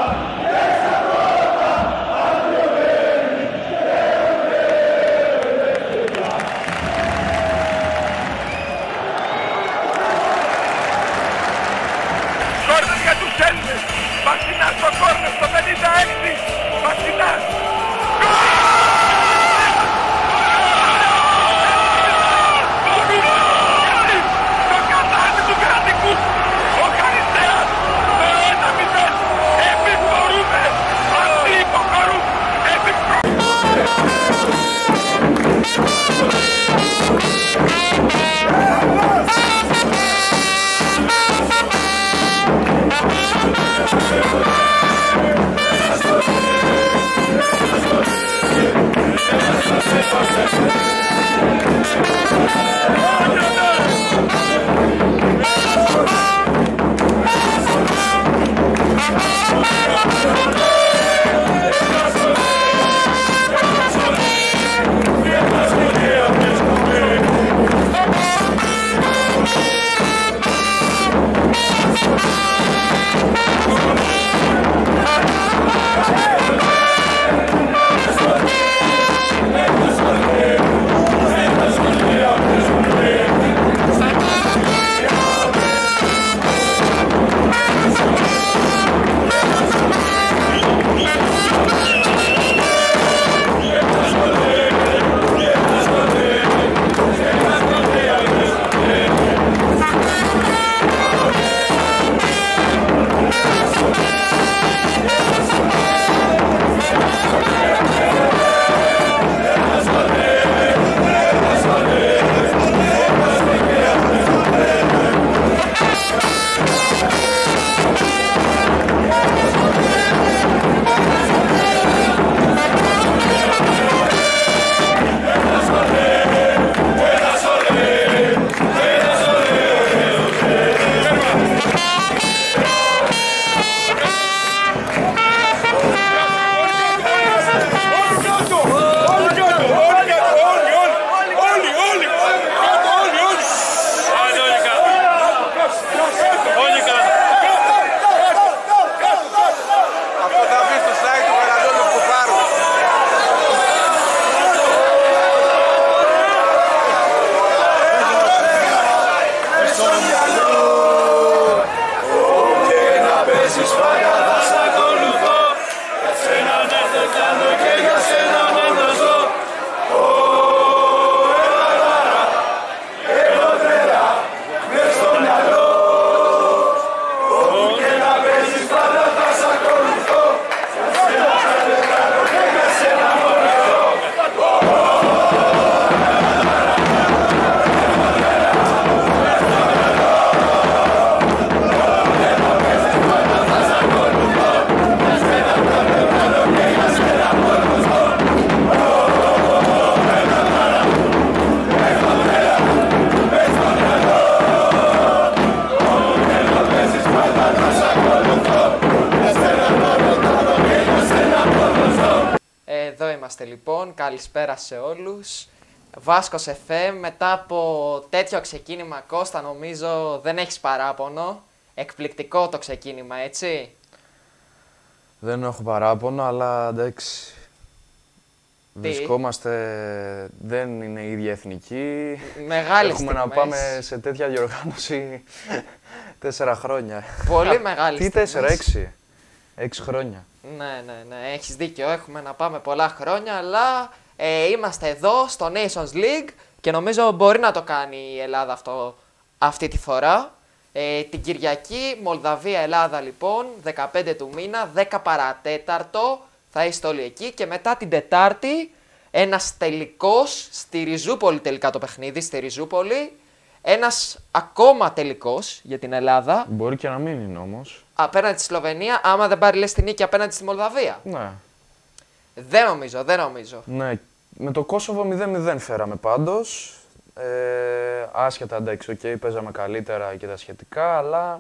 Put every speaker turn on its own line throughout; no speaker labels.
Κόρνερ για τους Έλληνες. Μαξινάς στο κόρνερ στο 56. Μαξινάς. Το κατάνι του κρατικού. Ο Χαριστέας. Το 1-0. Επιπορούμε. Αυτοί υποχωρούν.
Εδώ είμαστε λοιπόν, καλησπέρα σε όλους. Βάσκος FM, μετά από τέτοιο ξεκίνημα, Κώστα, νομίζω δεν έχεις παράπονο. Εκπληκτικό το ξεκίνημα, έτσι.
Δεν έχω παράπονο, αλλά εντάξει.
Τι?
Βρισκόμαστε, δεν είναι η ίδια εθνική.
Μεγάλη
Έχουμε
στιγμές.
να πάμε σε τέτοια διοργάνωση 4 χρόνια.
Πολύ μεγάλη
Τι 4, 6 χρόνια.
Ναι, έχεις δίκιο. Έχουμε να πάμε πολλά χρόνια, αλλά είμαστε εδώ στο Nations League και νομίζω μπορεί να το κάνει η Ελλάδα αυτό αυτή τη φορά. Την Κυριακή, Μολδαβία-Ελλάδα λοιπόν, 15 του μήνα, 10 παρατέταρτο, θα είστε όλοι εκεί και μετά την Τετάρτη ένας τελικός στη Ριζούπολη, τελικά το παιχνίδι, στη Ριζούπολη. Ένας ακόμα τελικός για την Ελλάδα.
Μπορεί και να μην είναι όμως.
Απέναντι στη Σλοβενία, άμα δεν πάρει λες τη νίκη απέναντι στη Μολδαβία.
Ναι.
Δεν νομίζω.
Ναι. Με το Κόσοβο 0-0 φέραμε πάντως. Άσχετα, εντάξει, παίζαμε καλύτερα και τα σχετικά, αλλά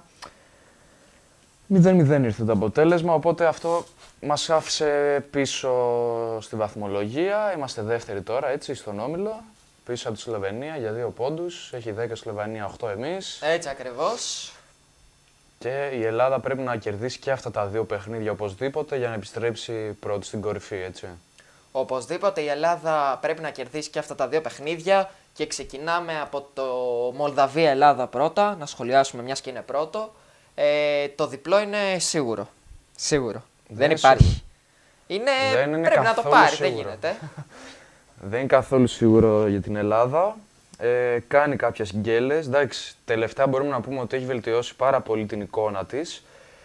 0-0 ήρθε το αποτέλεσμα, οπότε αυτό μας άφησε πίσω στη βαθμολογία. Είμαστε δεύτεροι τώρα, έτσι, στον όμιλο, πίσω από τη Σλοβενία για 2 πόντους. Έχει 10 Σλοβενία, 8 εμείς.
Έτσι ακριβώς.
Και η Ελλάδα πρέπει να κερδίσει και αυτά τα δύο παιχνίδια οπωσδήποτε για να επιστρέψει πρώτη στην κορυφή, έτσι.
Οπωσδήποτε η Ελλάδα πρέπει να κερδίσει και αυτά τα δύο παιχνίδια και ξεκινάμε από το Μολδαβία-Ελλάδα πρώτα, να σχολιάσουμε μιας και είναι πρώτο. Το διπλό είναι σίγουρο. Σίγουρο. Δεν υπάρχει. Πρέπει να το πάρει, δεν γίνεται.
Δεν είναι καθόλου σίγουρο για την Ελλάδα. Κάνει κάποιες γκέλες. Εντάξει, τελευταία μπορούμε να πούμε ότι έχει βελτιώσει πάρα πολύ την εικόνα της.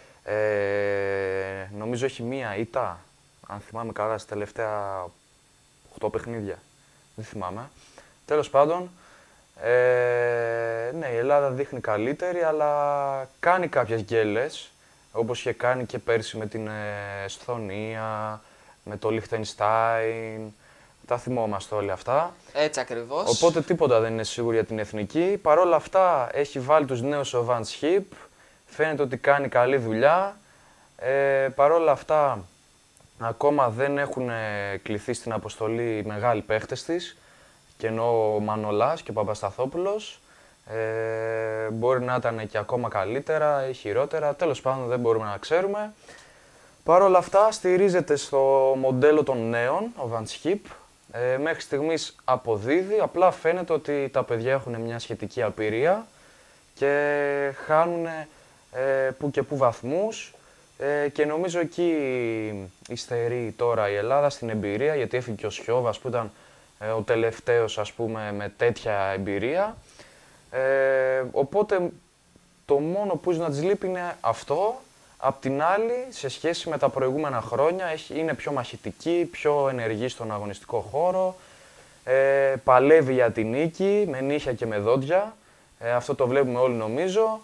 Νομίζω έχει μία ήττα, αν θυμάμαι καλά, στα τελευταία 8 παιχνίδια. Δεν θυμάμαι. Τέλος πάντων, ναι, η Ελλάδα δείχνει καλύτερη, αλλά κάνει κάποιες γκέλες, όπως είχε κάνει και πέρσι με την Εσθονία, με το Λιχτενστάιν. Τα θυμόμαστε όλοι αυτά.
Έτσι ακριβώς.
Οπότε τίποτα δεν είναι σίγουρο για την εθνική. Παρ' όλα αυτά έχει βάλει τους νέους ο Van Schip. Φαίνεται ότι κάνει καλή δουλειά. Παρ' όλα αυτά ακόμα δεν έχουν κληθεί στην αποστολή οι μεγάλοι παίχτες της. Και εννοώ ο Μανολάς και ο Παπασταθόπουλος. Μπορεί να ήταν και ακόμα καλύτερα ή χειρότερα. Τέλος πάντων δεν μπορούμε να ξέρουμε. Παρ' όλα αυτά στηρίζεται στο μοντέλο των νέων, ο Van Schip. Μέχρι στιγμής αποδίδει, απλά φαίνεται ότι τα παιδιά έχουν μια σχετική απειρία και χάνουν που και που βαθμούς και νομίζω εκεί υστερεί τώρα η Ελλάδα στην εμπειρία, γιατί έφυγε και ο Σιώβας που ήταν ο τελευταίος, ας πούμε, με τέτοια εμπειρία. Οπότε το μόνο που να της λείπει είναι αυτό. Απ' την άλλη, σε σχέση με τα προηγούμενα χρόνια, είναι πιο μαχητική, πιο ενεργή στον αγωνιστικό χώρο, παλεύει για την νίκη, με νύχια και με δόντια, αυτό το βλέπουμε όλοι νομίζω,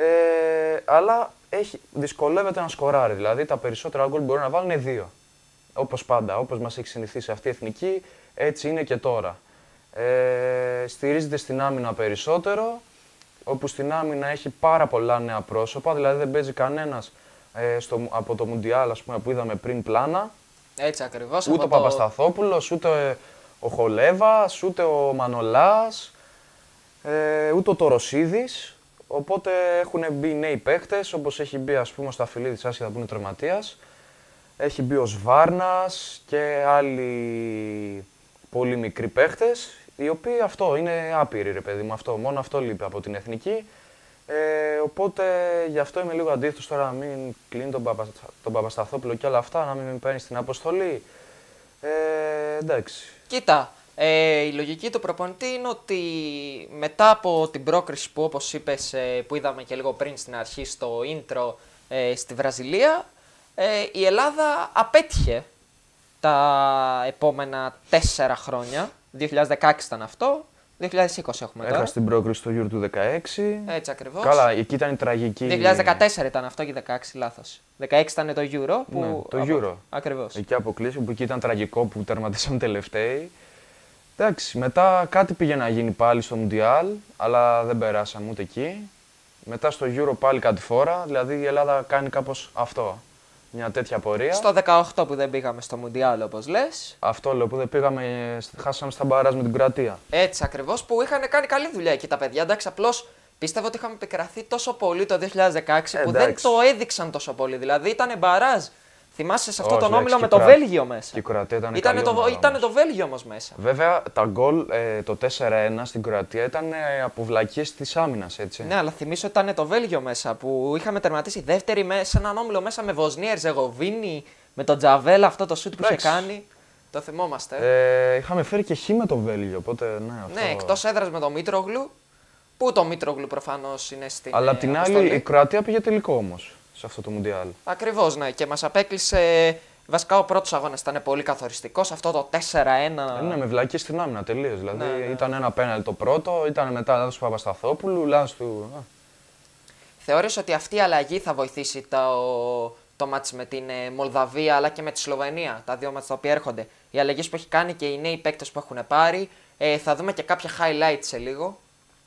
αλλά δυσκολεύεται να σκοράρει, δηλαδή τα περισσότερα γκολ μπορεί να βάλουν 2, όπως πάντα, όπως μας έχει συνηθίσει αυτή η εθνική, έτσι είναι και τώρα. Στηρίζεται στην άμυνα περισσότερο, όπου στην άμυνα έχει πάρα πολλά νέα πρόσωπα, δηλαδή δεν παίζει κανένας από το Μουντιάλ, ας πούμε, που είδαμε πριν πλάνα.
Έτσι ακριβώς.
Ούτε ο Παπασταθόπουλος, ούτε ο Χολέβας, ούτε ο Μανολάς, ούτε ο Τοροσίδης. Οπότε έχουν μπει νέοι παίχτες, όπως έχει μπει, ας πούμε, ο Σταφυλίδης, άσχετα που είναι τραυματίας. Έχει μπει ο Σβάρνας και άλλοι πολύ μικροί παίχτες, οι οποίοι αυτό είναι άπειροι, ρε παιδί μου, μόνο αυτό λείπει από την εθνική. Οπότε γι' αυτό είμαι λίγο αντίθετος τώρα να μην κλείνει τον Παπασταθόπουλο και όλα αυτά, να μην παίρνει στην αποστολή. Εντάξει.
Κοίτα, η λογική του προπονητή είναι ότι μετά από την πρόκριση που, όπως είπες, που είδαμε και λίγο πριν στην αρχή στο intro στη Βραζιλία, η Ελλάδα απέτυχε τα επόμενα 4 χρόνια. 2016 ήταν αυτό, 2020 έχουμε τώρα.
Έχασε την πρόκριση στο Euro του 2016.
Έτσι ακριβώς.
Καλά, εκεί ήταν η τραγική.
2014 ήταν αυτό και 2016, λάθος. 2016 ήταν το Euro. Που...
Ναι, το Euro.
Ακριβώς.
Εκεί αποκλείσαμε, που εκεί ήταν τραγικό που τερματίσαμε τελευταίοι. Εντάξει, μετά κάτι πήγε να γίνει πάλι στο Mundial, αλλά δεν περάσαμε ούτε εκεί. Μετά στο Euro πάλι κάτι φορά, δηλαδή η Ελλάδα κάνει κάπως αυτό. Μια τέτοια πορεία.
Στο 18 που δεν πήγαμε στο Μουντιάλ, όπως λες.
Αυτό λέω, που δεν πήγαμε, χάσαμε στα μπαράζ με την Κροατία.
Έτσι ακριβώς, που είχαν κάνει καλή δουλειά εκεί τα παιδιά. Εντάξει, απλώς πίστευα ότι είχαμε επικραθεί τόσο πολύ το 2016 που δεν το έδειξαν τόσο πολύ. Δηλαδή ήταν μπαράζ. Θυμάσαι σε αυτό τον όμιλο με το Βέλγιο μέσα.
Και η Κροατία
ήταν το Βέλγιο όμως μέσα.
Βέβαια, τα γκολ, το 4-1 στην Κροατία ήταν από βλακίες της άμυνας, έτσι.
Ναι, αλλά θυμίσω ότι ήταν το Βέλγιο μέσα που είχαμε τερματίσει δεύτερη σε έναν όμιλο μέσα με Βοσνία, Ερζεγοβίνη, με τον Τζαβέλ, αυτό το σουτ που είχε κάνει. Το θυμόμαστε.
Είχαμε φέρει και χ με το Βέλγιο, οπότε ναι. Αυτό...
Ναι, εκτός έδρας με τον Μήτρογλου. Πού το Μήτρογλου προφανώς είναι στην.
Αλλά απ' την άλλη, η Κροατία πήγε τελικό όμως σε αυτό το Μουντιάλ.
Ακριβώς, ναι, και μας απέκλεισε. Βασικά ο πρώτος αγώνας ήταν πολύ καθοριστικός, αυτό το 4-1.
Ναι, με βλακίες στην άμυνα τελείως. Δηλαδή
ναι.
Ήταν ένα πέναλτι το πρώτο, ήταν μετά λάθος του Παπασταθόπουλου, λάθος του.
Θεωρείς ότι αυτή η αλλαγή θα βοηθήσει το μάτς με την Μολδαβία αλλά και με τη Σλοβενία, τα δύο μάτς τα οποία έρχονται? Οι αλλαγές που έχει κάνει και οι νέοι παίκτες που έχουν πάρει, θα δούμε και κάποια highlights σε λίγο.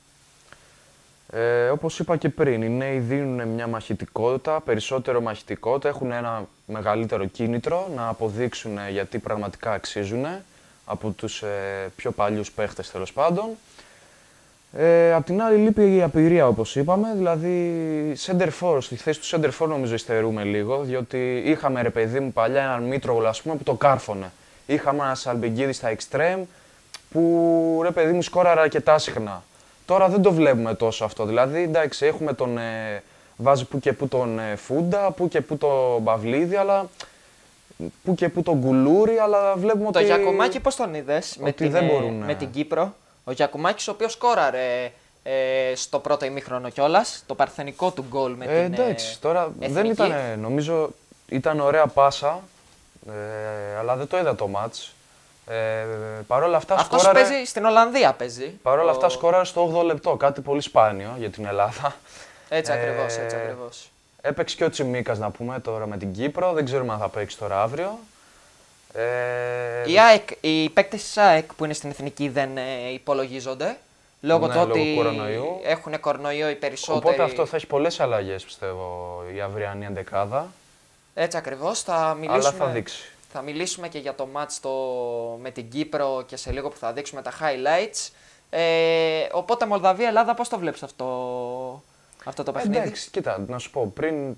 Όπως είπα και πριν, οι νέοι δίνουν μια μαχητικότητα, περισσότερο μαχητικότητα, έχουν ένα μεγαλύτερο κίνητρο να αποδείξουν γιατί πραγματικά αξίζουν από τους πιο παλιούς παίχτες τέλος πάντων. Απ' την άλλη λείπει η απειρία όπως είπαμε, δηλαδή center for, στη θέση του center for νομίζω υστερούμε λίγο, διότι είχαμε ρε παιδί μου παλιά έναν Μήτρογλου ας πούμε που το κάρφωνε. Είχαμε ένα Σαλμπιγκίδη στα extreme που ρε παιδί μου σκόραρε αρκετά συχνά. Τώρα δεν το βλέπουμε τόσο αυτό, δηλαδή εντάξει έχουμε τον βάζει που και που τον Φούντα, που και που τον Παυλίδη, αλλά που και που τον Κουλούρι, αλλά βλέπουμε
Το
ότι...
Γιακουμάκη πώς τον είδες με την Κύπρο? Ο Γιακουμάκης ο οποίος σκόραρε στο πρώτο ημίχρονο κιόλας, το παρθενικό του γκολ με την
εντάξει, τώρα
εθνική.
δεν ήταν, νομίζω ήταν ωραία πάσα, αλλά δεν το είδα το μάτς. Παρ' όλα αυτά
Αυτός
σκόραρε...
παίζει στην Ολλανδία παίζει.
Παρ' όλα αυτά σκόραρε στο 8ο λεπτό, κάτι πολύ σπάνιο για την Ελλάδα.
Έτσι ακριβώς, έτσι ακριβώς.
Έπαιξε και ο Τσιμίκας να πούμε τώρα με την Κύπρο, δεν ξέρουμε αν θα παίξει τώρα αύριο.
Οι παίκτες της ΑΕΚ που είναι στην εθνική δεν υπολογίζονται. Λόγω του ότι έχουν κορονοϊό οι περισσότεροι.
Οπότε αυτό θα έχει πολλές αλλαγές πιστεύω η αυριανή εντεκάδα.
Έτσι ακριβώς.
Αλλά θα δείξει.
Θα μιλήσουμε και για το μάτς με την Κύπρο και σε λίγο που θα δείξουμε τα highlights. Οπότε Μολδαβία-Ελλάδα πώς το βλέπεις αυτό το παιχνίδι?
Εντάξει, κοίτα, να σου πω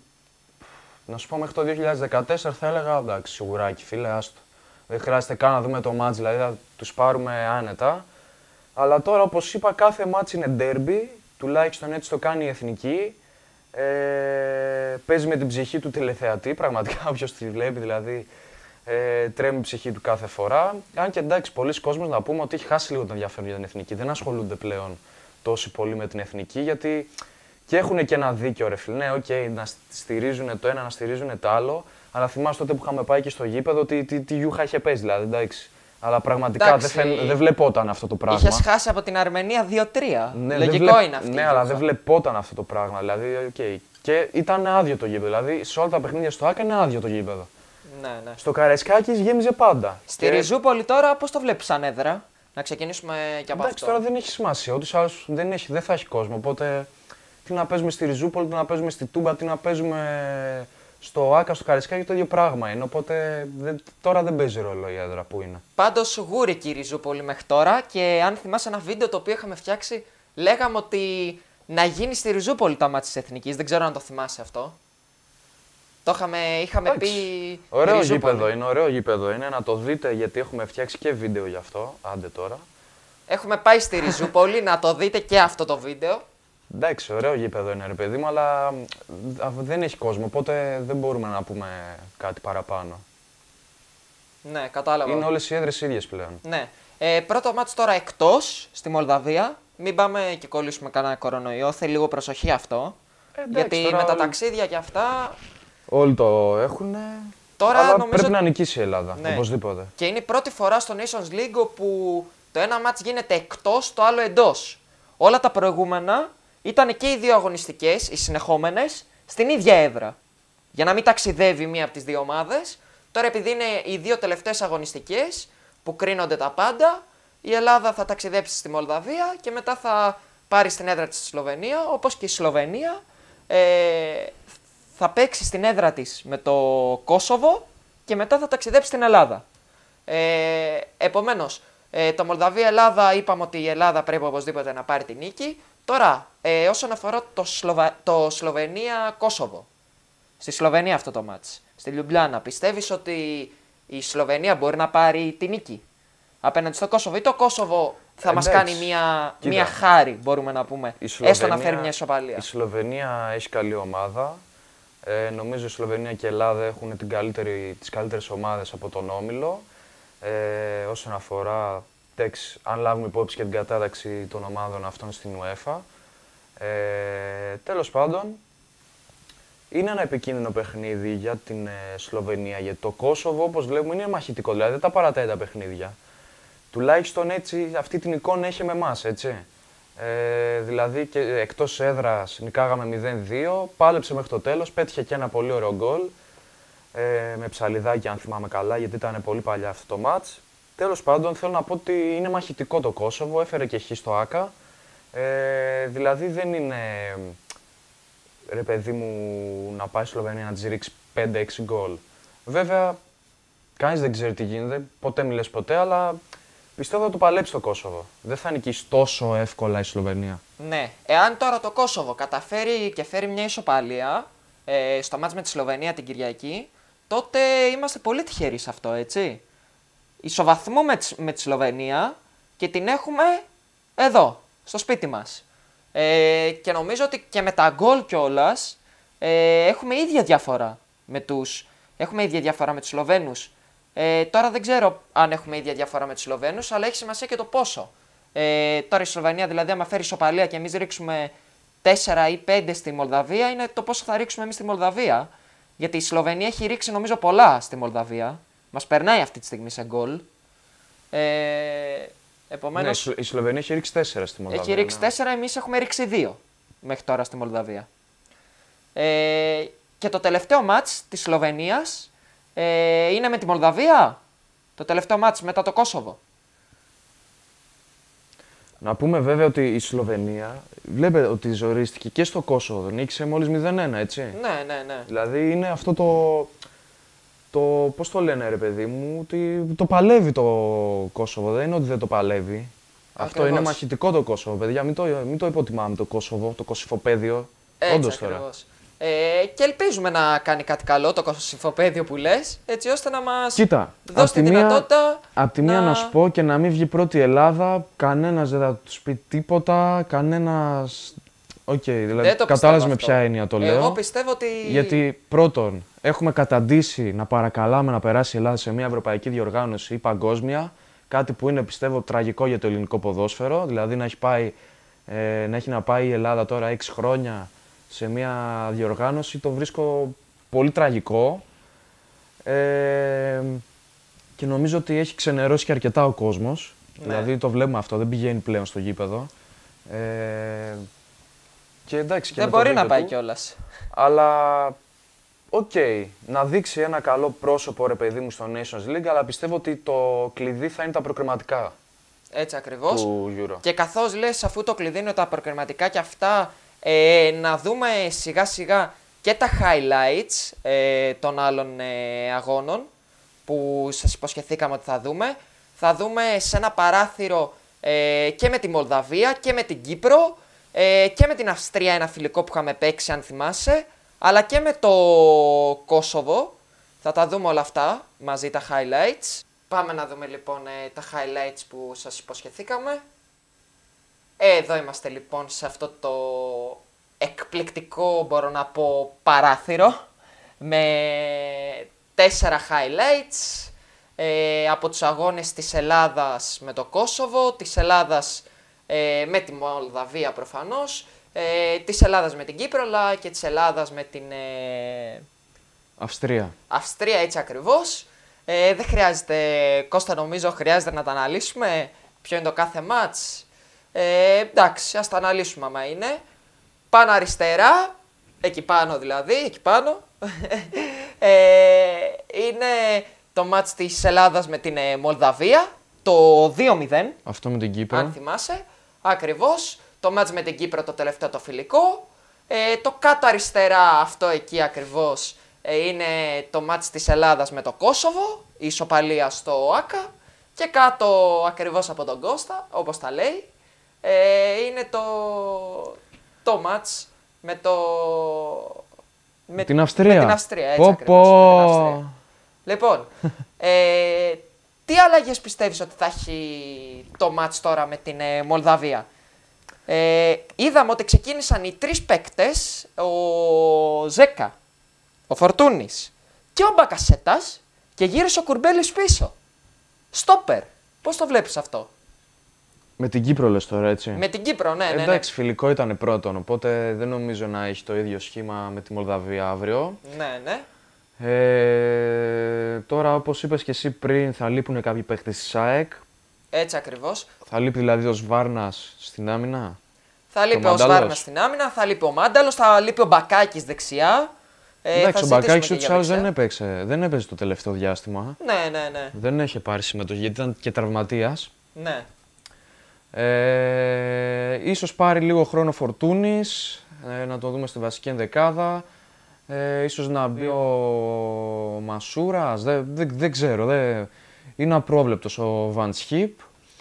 μέχρι το 2014 θα έλεγα εντάξει, σιγουράκι φίλε, άστο. Δεν χρειάζεται καν να δούμε το μάτς, δηλαδή θα τους πάρουμε άνετα. Αλλά τώρα όπως είπα κάθε μάτς είναι derby, τουλάχιστον έτσι το κάνει η εθνική. Παίζει με την ψυχή του τηλεθεατή, πραγματικά όποιος τη βλέπει δηλαδή τρέμει η ψυχή του κάθε φορά. Αν και εντάξει, πολλοί κόσμος να πούμε ότι έχει χάσει λίγο τον ενδιαφέρον για την εθνική. Δεν ασχολούνται πλέον τόσο πολύ με την εθνική γιατί και έχουν και ένα δίκιο ρε φίλε. Ναι, να στηρίζουν το ένα, να στηρίζουν το άλλο. Αλλά θυμάσαι τότε που είχαμε πάει και στο γήπεδο ότι τι γιούχα είχε παίζει δηλαδή, εντάξει. Αλλά πραγματικά δεν βλεπόταν αυτό το πράγμα.
Είχες χάσει από την Αρμενία 2-3. Ναι, λογικό είναι αυτό.
Ναι, αλλά δεν βλεπόταν αυτό το πράγμα. Δηλαδή, Και ήταν άδειο το γήπεδο. Δηλαδή, σε όλα τα παιχνίδια στο ΆΚΑ είναι άδειο το γήπεδο.
Ναι.
Στο Καραϊσκάκης γέμιζε πάντα.
Στη Ριζούπολη τώρα πώς το βλέπεις σαν έδρα? Να ξεκινήσουμε και από
εντάξει,
αυτό.
τώρα δεν έχει σημασία. Ούτως ή άλλως δεν θα έχει κόσμο. Οπότε τι να παίζουμε στη Ριζούπολη, τι να παίζουμε στη Τούμπα, τι να παίζουμε στο ΆΚΑ, στο Καραϊσκάκι, το ίδιο πράγμα είναι. Οπότε τώρα δεν παίζει ρόλο η έδρα που είναι.
Πάντως γούρικη η Ριζούπολη μέχρι τώρα και αν θυμάσαι ένα βίντεο το οποίο είχαμε φτιάξει, λέγαμε ότι να γίνει στη Ριζούπολη το μάτι της Εθνικής. Δεν ξέρω αν το θυμάσαι αυτό. Είχαμε πει.
Ωραίο γήπεδο είναι, ωραίο γήπεδο είναι. Να το δείτε γιατί έχουμε φτιάξει και βίντεο γι' αυτό. Άντε τώρα.
Έχουμε πάει στη Ριζούπολη να το δείτε και αυτό το βίντεο.
Εντάξει, ωραίο γήπεδο είναι ρε παιδί μου, αλλά δεν έχει κόσμο, οπότε δεν μπορούμε να πούμε κάτι παραπάνω.
Ναι, κατάλαβα.
Είναι όλες οι έδρες ίδιες πλέον.
Ναι. Πρώτο μάτς τώρα εκτός, στη Μολδαβία. Μην πάμε και κολλήσουμε κανένα κορονοϊό, θέλει λίγο προσοχή αυτό. Γιατί με τα ταξίδια και αυτά...
Όλοι το έχουν, αλλά πρέπει να νικήσει η Ελλάδα, οπωσδήποτε.
Και είναι η πρώτη φορά στο Nations League όπου το ένα μάτς γίνεται εκτός, το άλλο εντός. Όλα τα προηγούμενα ήταν και οι δύο αγωνιστικές, οι συνεχόμενες, στην ίδια έδρα. Για να μην ταξιδεύει μία από τις δύο ομάδες. Τώρα επειδή είναι οι δύο τελευταίες αγωνιστικές που κρίνονται τα πάντα, η Ελλάδα θα ταξιδέψει στη Μολδαβία και μετά θα πάρει στην έδρα της στη Σλοβενία, όπως και η Σλοβενία θα παίξει στην έδρα της με το Κόσοβο και μετά θα ταξιδέψει στην Ελλάδα. Επομένως, το Μολδαβία-Ελλάδα είπαμε ότι η Ελλάδα πρέπει οπωσδήποτε να πάρει την νίκη. Τώρα, όσον αφορά το Σλοβενία-Κόσοβο. Στη Σλοβενία αυτό το μάτς. Στη Λιουμπλιάνα, πιστεύεις ότι η Σλοβενία μπορεί να πάρει την νίκη απέναντι στο Κόσοβο ή το Κόσοβο θα μας κάνει μια χάρη, μπορούμε να πούμε, έστω να φέρει μια ισοπαλία?
Η Σλοβενία έχει καλή ομάδα. Νομίζω η Σλοβενία και η Ελλάδα έχουν τις καλύτερες ομάδες από τον Όμιλο. Όσον αφορά, αν λάβουμε υπόψη και την κατάταξη των ομάδων αυτών στην UEFA. Τέλος πάντων, είναι ένα επικίνδυνο παιχνίδι για την Σλοβενία, γιατί το Κόσοβο, όπως βλέπουμε, είναι μαχητικό, δηλαδή δεν τα παρατάει τα παιχνίδια. Τουλάχιστον έτσι, αυτή την εικόνα έχει με εμάς, έτσι. Δηλαδή και εκτός έδρας νικάγαμε 0-2, πάλεψε μέχρι το τέλος, πέτυχε και ένα πολύ ωραίο γκολ. Με ψαλιδάκι αν θυμάμαι καλά, γιατί ήταν πολύ παλιά αυτό το μάτς. Τέλος πάντων, θέλω να πω ότι είναι μαχητικό το Κόσοβο, έφερε και χ στο ΆΚΑ. Δηλαδή δεν είναι, ρε παιδί μου, να πάει στη Σλοβενία να της ρίξει 5-6 γκολ. Βέβαια, κανείς δεν ξέρει τι γίνεται, ποτέ μιλες ποτέ, αλλά Πιστεύω θα το παλέψει το Κόσοβο. Δεν θα νικήσει τόσο εύκολα η Σλοβενία.
Ναι, εάν τώρα το Κόσοβο καταφέρει και φέρει μια ισοπαλία στο μάτς με τη Σλοβενία την Κυριακή, τότε είμαστε πολύ τυχεροί σε αυτό, έτσι. Ισοβαθμό με τη Σλοβενία και την έχουμε εδώ, στο σπίτι μας. Και νομίζω ότι και με τα γκολ κιόλας έχουμε ίδια διαφορά με τους Σλοβαίνους. Τώρα δεν ξέρω αν έχουμε ίδια διαφορά με τους Σλοβαίνους, αλλά έχει σημασία και το πόσο. Τώρα η Σλοβενία, δηλαδή, άμα φέρει ισοπαλία και εμείς ρίξουμε 4 ή 5 στη Μολδαβία, είναι το πόσο θα ρίξουμε εμείς στη Μολδαβία. Γιατί η Σλοβενία έχει ρίξει νομίζω πολλά στη Μολδαβία. Μας περνάει αυτή τη στιγμή σε γκολ. Επομένως,
Ναι, η Σλοβενία έχει ρίξει 4 στη Μολδαβία.
έχει ρίξει
ναι.
4, εμείς έχουμε ρίξει 2 μέχρι τώρα στη Μολδαβία. Και το τελευταίο μάτς της Σλοβενίας είναι με τη Μολδαβία. Το τελευταίο μάτς μετά το Κόσοβο.
Να πούμε βέβαια ότι η Σλοβενία, βλέπετε ότι ζορίστηκε και στο Κόσοβο, νίκησε μόλις 0-1, έτσι.
Ναι, ναι, ναι.
Δηλαδή είναι αυτό πώς το λένε ρε παιδί μου, ότι το παλεύει το Κόσοβο, δεν είναι ότι δεν το παλεύει. Αυτό
Ακριβώς.
είναι μαχητικό το Κόσοβο, παιδιά, μην το υποτιμάμε το Κόσοβο, το κοσυφοπαίδιο.
Έτσι
Όντως τώρα.
ακριβώς. Και ελπίζουμε να κάνει κάτι καλό το κοσυφοπαίδιο που λες, έτσι ώστε να μας
Κοίτα,
δώσει τη δυνατότητα
απ' τη μία να σου πω και να μην βγει πρώτη η Ελλάδα, κανένας δεν θα του πει τίποτα, κανένας. Οκ, δηλαδή
Δεν το
κατάλαβες με
πιστεύω
ποια
αυτό.
έννοια το λέω.
Εγώ πιστεύω ότι.
Γιατί πρώτον, έχουμε καταντήσει να παρακαλάμε να περάσει η Ελλάδα σε μια ευρωπαϊκή διοργάνωση ή παγκόσμια. Κάτι που είναι πιστεύω τραγικό για το ελληνικό ποδόσφαιρο. Δηλαδή να έχει να πάει η Ελλάδα τώρα 6 χρόνια σε μια διοργάνωση, το βρίσκω πολύ τραγικό. Και νομίζω ότι έχει ξενερώσει και αρκετά ο κόσμος.
Ναι.
Δηλαδή το βλέπουμε αυτό, δεν πηγαίνει πλέον στο γήπεδο. Και εντάξει, και
δεν
με το
μπορεί να
δίκιο
πάει
του.
κιόλας.
Αλλά, οκ, να δείξει ένα καλό πρόσωπο ρε παιδί μου στο Nations League, αλλά πιστεύω ότι το κλειδί θα είναι τα προκριματικά
Έτσι ακριβώς.
του Euro.
Και καθώς λες, αφού το κλειδί είναι τα προκριματικά και αυτά, να δούμε σιγά σιγά και τα highlights των άλλων αγώνων που σας υποσχεθήκαμε ότι θα δούμε. Θα δούμε σε ένα παράθυρο και με τη Μολδαβία και με την Κύπρο και με την Αυστρία ένα φιλικό που είχαμε παίξει αν θυμάσαι, αλλά και με το Κόσοβο. Θα τα δούμε όλα αυτά μαζί τα highlights. Πάμε να δούμε λοιπόν τα highlights που σας υποσχεθήκαμε. Εδώ είμαστε λοιπόν σε αυτό το εκπληκτικό, μπορώ να πω, παράθυρο με 4 highlights από τους αγώνες της Ελλάδας με το Κόσοβο, της Ελλάδας με τη Μολδαβία προφανώς, της Ελλάδας με την Κύπρο, αλλά και της Ελλάδας με την Αυστρία, έτσι ακριβώς. Δεν χρειάζεται, Κώστα, νομίζω χρειάζεται να τα αναλύσουμε ποιο είναι το κάθε μάτς. Εντάξει, ας τα αναλύσουμε άμα είναι. Πάνω αριστερά, εκεί πάνω δηλαδή, εκεί πάνω, είναι το μάτς της Ελλάδας με την Μολδαβία, το 2-0.
Αυτό με την Κύπρο.
Αν θυμάσαι, ακριβώς. Το μάτς με την Κύπρο το τελευταίο το φιλικό. Το κάτω αριστερά, αυτό εκεί ακριβώς, είναι το μάτς της Ελλάδας με το Κόσοβο, η ισοπαλία στο ΆΚΑ. Και κάτω ακριβώς από τον Κώστα, όπως τα λέει, είναι το μάτς με
την Αυστρία.
Με την Αυστρία, έτσι ακριβώς, με την Αυστρία. Λοιπόν, τι αλλαγές πιστεύεις ότι θα έχει το μάτς τώρα με την Μολδαβία? Είδαμε ότι ξεκίνησαν οι 3 παίκτες, ο Ζέκα, ο Φορτούνης και ο Μπακασέτας, και γύρισε ο Κουρμπέλης πίσω. Στόπερ. Πώς το βλέπεις αυτό?
Με την Κύπρο λες τώρα, έτσι.
Με την Κύπρο, ναι.
Εντάξει, φιλικό ήταν πρώτον, οπότε δεν νομίζω να έχει το ίδιο σχήμα με τη Μολδαβία αύριο.
Ναι.
Τώρα, όπως είπες και εσύ πριν, θα λείπουν κάποιοι παίκτες της ΑΕΚ.
Έτσι ακριβώς.
Θα λείπει δηλαδή ο Σβάρνας στην άμυνα.
Θα λείπει ο Σβάρνας στην άμυνα, θα λείπει ο Μάνταλος, θα λείπει ο Μπακάκης δεξιά.
Εντάξει, ο Μπακάκης
ούτως ή άλλως
δεν έπαιζε το τελευταίο διάστημα.
Ναι.
Δεν είχε πάρει συμμετοχή γιατί ήταν και τραυματίας.
Ναι.
Ίσως πάρει λίγο χρόνο Φορτούνης, να το δούμε στη βασική ενδεκάδα. Ίσως να μπει ο Μασούρας, δεν ξέρω. Είναι απρόβλεπτος ο Βαν Σχίπ.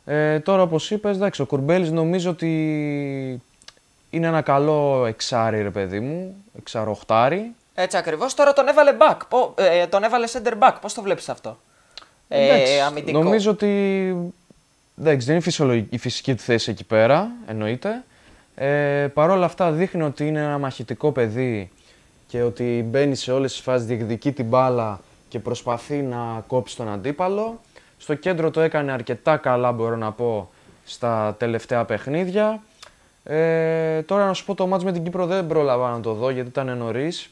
Τώρα, όπως είπες, εντάξει, ο Κουρμπέλης νομίζω ότι είναι ένα καλό εξάρι, ρε παιδί μου, εξαροχτάρι.
Έτσι ακριβώς. Τώρα τον έβαλε back. Τον έβαλε center back. Πώς το βλέπεις αυτό? Αμυντικό.
Νομίζω ότι εντάξει, δεν είναι η φυσική του θέση εκεί πέρα, εννοείται. Παρ' όλα αυτά δείχνει ότι είναι ένα μαχητικό παιδί και ότι μπαίνει σε όλες τις φάσεις, διεκδικεί την μπάλα και προσπαθεί να κόψει τον αντίπαλο. Στο κέντρο το έκανε αρκετά καλά, μπορώ να πω, στα τελευταία παιχνίδια. Τώρα να σου πω, το μάτς με την Κύπρο δεν πρόλαβα να το δω γιατί ήταν νωρίς.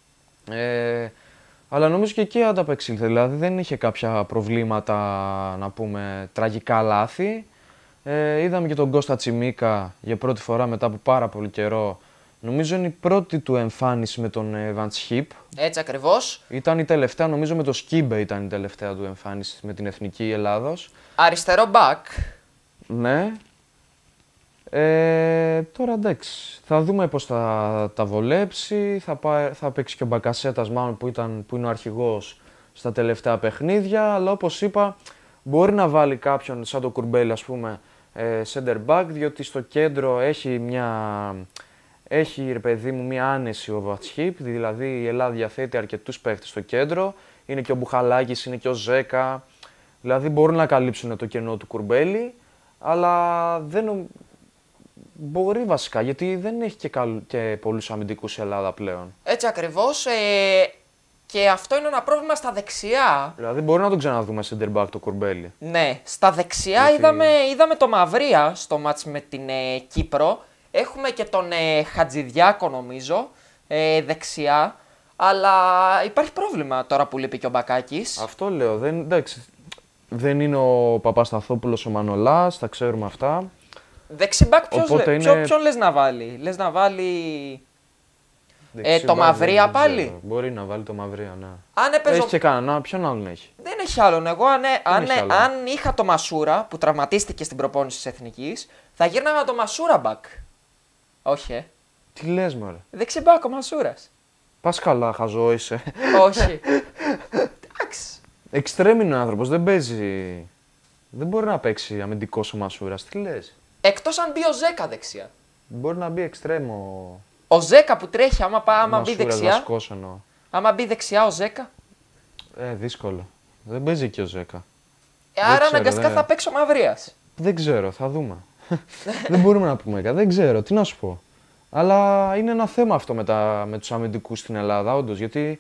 Αλλά νομίζω και εκεί ανταπεξήλθε, δηλαδή δεν είχε κάποια προβλήματα, να πούμε, τραγικά λάθη. Είδαμε και τον Κώστα Τσιμίκα για πρώτη φορά μετά από πάρα πολύ καιρό. Νομίζω είναι η πρώτη του εμφάνιση με τον Evans Hip.
Έτσι ακριβώς.
Ήταν η τελευταία, νομίζω με το Σκίμπε ήταν η τελευταία του εμφάνιση με την Εθνική Ελλάδος.
Αριστερό back.
Ναι. Τώρα εντάξει, θα δούμε πώς θα τα βολέψει, θα παίξει και ο Μπακασέτας μάλλον που είναι ο αρχηγός στα τελευταία παιχνίδια, αλλά όπως είπα μπορεί να βάλει κάποιον σαν το Κουρμπέλη, ας πούμε, center back, διότι στο κέντρο έχει ρε παιδί μου μια άνεση ο Βατσχίπ, δηλαδή η Ελλάδα διαθέτει αρκετούς παίχτες στο κέντρο, είναι και ο Μπουχαλάκης, είναι και ο Ζέκα, δηλαδή μπορούν να καλύψουν το κενό του Κουρμπέλη, αλλά δεν μπορεί βασικά, γιατί δεν έχει και πολλούς αμυντικούς η Ελλάδα πλέον.
Έτσι ακριβώς. Και αυτό είναι ένα πρόβλημα στα δεξιά.
Δηλαδή μπορεί να τον ξαναδούμε center back το Κουρμπέλη.
Ναι, στα δεξιά είδαμε το Μαυρία στο μάτς με την Κύπρο. Έχουμε και τον Χατζηδιάκο νομίζω δεξιά. Αλλά υπάρχει πρόβλημα τώρα που λείπει και ο Μπακάκης.
Αυτό λέω. Δεν είναι ο Παπασταθόπουλος ο Μανολάς, τα ξέρουμε αυτά.
Δεξιμπάκ ποιον λες να βάλει? Λες να βάλει το Μαυρία πάλι?
Μπορεί να βάλει το Μαυρία, ναι.
Αν έπαιζε...
Έχει και κανένα, ποιον άλλον έχει?
Δεν έχει άλλον. Εγώ αν είχα το Μασούρα που τραυματίστηκε στην προπόνηση της Εθνικής, θα γύρναγα το Μασούρα μπακ. Όχι,
Τι λες μωρέ?
Δεξιμπάκ ο Μασούρας.
Πας καλά, χαζό είσαι.
Όχι. Εντάξει.
Εξτρέμ είναι ο άνθρωπος, δεν παίζει. Δεν μπορεί να παίξει αμυντικός ο Μασούρας, τι λες?
Εκτός αν μπει ο Ζέκα δεξιά.
Μπορεί να μπει εξτρέμ
Ο Ζέκα που τρέχει, άμα μπει δεξιά.
Βασικός εννοώ.
Άμα μπει δεξιά ο Ζέκα.
Δύσκολο. Δεν παίζει και ο Ζέκα.
Άρα αναγκαστικά θα παίξει ο Μαυρίας.
Δεν ξέρω, θα δούμε. Δεν μπορούμε να πούμε κάτι, δεν ξέρω, τι να σου πω. Αλλά είναι ένα θέμα αυτό με τους αμυντικούς στην Ελλάδα, όντως, γιατί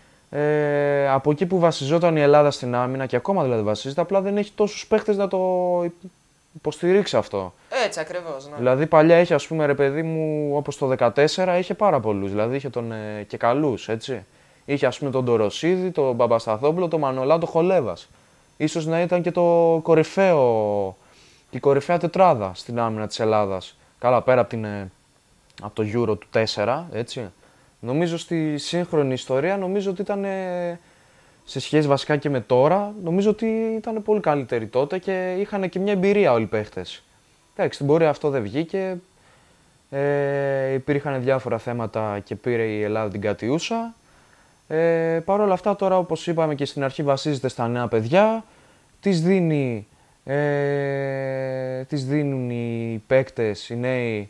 από εκεί που βασιζόταν η Ελλάδα στην άμυνα και ακόμα δηλαδή βασίζεται, απλά δεν έχει τόσους παίχτες να το υποστηρίξει αυτό.
Έτσι ακριβώς, ναι.
Δηλαδή παλιά είχε, ας πούμε, ρε παιδί μου, όπως το 14 είχε πάρα πολλούς, δηλαδή είχε και καλούς, έτσι. Είχε, ας πούμε, τον Ντοροσίδη, τον Παπασταθόπουλο, τον Μανολά, τον Χολέβας. Ίσως να ήταν και το κορυφαίο, η κορυφαία τετράδα στην άμυνα της Ελλάδας. Καλά, πέρα από το Euro του 4, έτσι. Νομίζω στη σύγχρονη ιστορία, νομίζω ότι ήταν, σε σχέση βασικά και με τώρα, νομίζω ότι ήταν πολύ καλύτεροι τότε και είχαν και μια εμπειρία όλοι οι παίχτες. Εντάξει, στην πορεία αυτό δεν βγήκε. Υπήρχαν διάφορα θέματα και πήρε η Ελλάδα την κατιούσα. Παρ' όλα αυτά τώρα, όπως είπαμε και στην αρχή, βασίζεται στα νέα παιδιά. Τις δίνουν οι παίκτες, οι νέοι,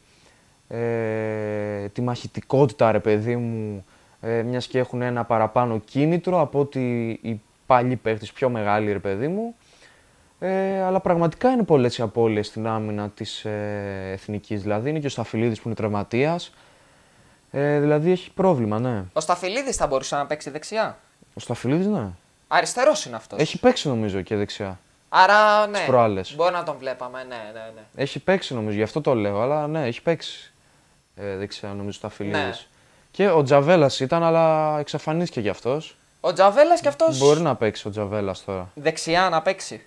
τη μαχητικότητα, ρε παιδί μου, μιας και έχουν ένα παραπάνω κίνητρο από ότι οι παλιοί παίκτες, πιο μεγάλοι, ρε παιδί μου. Αλλά πραγματικά είναι πολλές οι απώλειες στην άμυνα της Εθνικής. Δηλαδή είναι και ο Σταφυλίδης που είναι τραυματίας. Δηλαδή έχει πρόβλημα, ναι.
Ο Σταφυλίδης θα μπορούσε να παίξει δεξιά.
Ο Σταφυλίδης, ναι.
Αριστερός είναι αυτός.
Έχει παίξει νομίζω και δεξιά.
Άρα ναι,
προάλλες.
μπορεί να τον βλέπαμε, ναι.
Έχει παίξει νομίζω, γι' αυτό το λέω, αλλά ναι, έχει παίξει δεξιά νομίζω Σταφυλίδης.
Ναι.
Και ο Τζαβέλας ήταν, αλλά εξαφανίστηκε κι αυτός.
Ο Τζαβέλας κι αυτός...
Μπορεί να παίξει ο Τζαβέλας τώρα.
Δεξιά να παίξει.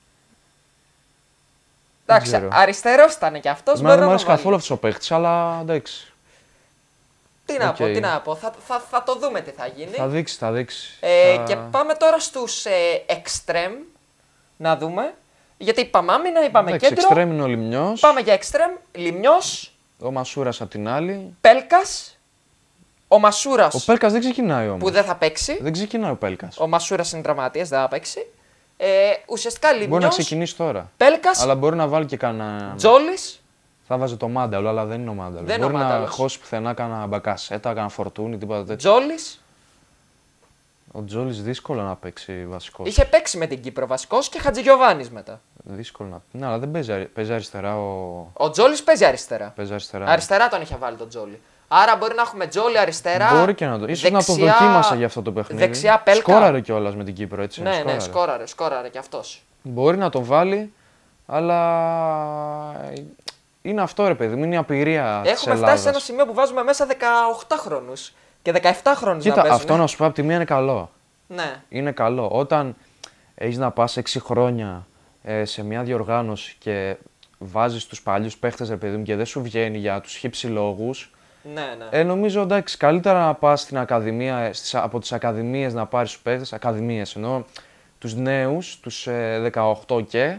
Εντάξει, αριστερός ήταν κι αυτός.
Εμένα δεν μου αρέσει καθόλου αυτός ο παίχτης, αλλά εντάξει.
Τι να πω, θα το δούμε τι θα γίνει.
Θα δείξει.
Και πάμε τώρα στους εξτρέμ, να δούμε. Γιατί είπαμε άμυνα, είπαμε κέντρο.
Εξτρέμ είναι ο Λιμνιός.
Πάμε για εξτρέμ, Λιμνιός.
Ο Μασούρας απ' την άλλη.
Πέλκας. Ο Μασούρας.
Ο Πέλκας δεν ξεκινάει όμως.
Που δεν θα παίξει.
Δεν ξεκινάει ο Πέλκας.
Ο Μασούρας είναι τραυματίας, δεν θα παίξει. Ουσιαστικά
Μπορεί να
Λιμιός,
ξεκινήσει τώρα.
Πέλκας,
Αλλά μπορεί να βάλει και κανένα.
Τζόλης.
Θα βάζει το Μάνταλο, αλλά δεν είναι ο Μάνταλο.
Δεν είναι
Μπορεί
ο
να
Μάνταλος.
χώσει πουθενά κανένα Μπακασέτα, κανένα Φορτούνι, τίποτα τέτοιο.
Τζόλης.
Ο Τζόλης δύσκολο να παίξει βασικό.
Είχε παίξει με την Κύπρο βασικός και Χατζηγιοβάνης μετά.
Δύσκολο να. Ναι, αλλά δεν παίζει αριστερά ο.
Ο Τζόλης παίζει αριστερά.
Παίζει αριστερά.
Αριστερά τον είχε βάλει τον Τζόλη. Άρα μπορεί να έχουμε Τζόλη αριστερά.
Μπορεί και να το. Ίσως να το δοκίμασε για αυτό το παιχνίδι.
Δεξιά Πέλκα.
Σκόραρε κιόλας με την Κύπρο, έτσι.
Ναι, ναι, σκόραρε κι αυτός.
Μπορεί να το βάλει, αλλά είναι αυτό ρε παιδί μου, είναι η απειρία της
Έχουμε
Ελλάδας.
φτάσει σε ένα σημείο που βάζουμε μέσα 18 χρόνους και 17 χρόνους να
Κοίτα,
παίζουν.
αυτό να σου πω από τη μία είναι καλό.
Ναι.
Είναι καλό. Όταν έχεις να πας 6 χρόνια σε μια διοργάνωση και βάζεις τους παλιούς παίχτες ρε παιδί μου και δεν σου βγαίνει για τους χύψη λόγους,
Ναι, ναι.
νομίζω εντάξει, καλύτερα να πας στην ακαδημία, από τις ακαδημίες να πάρεις τους παίχτες, ακαδημίες εννοώ, τους νέους, τους 18 και,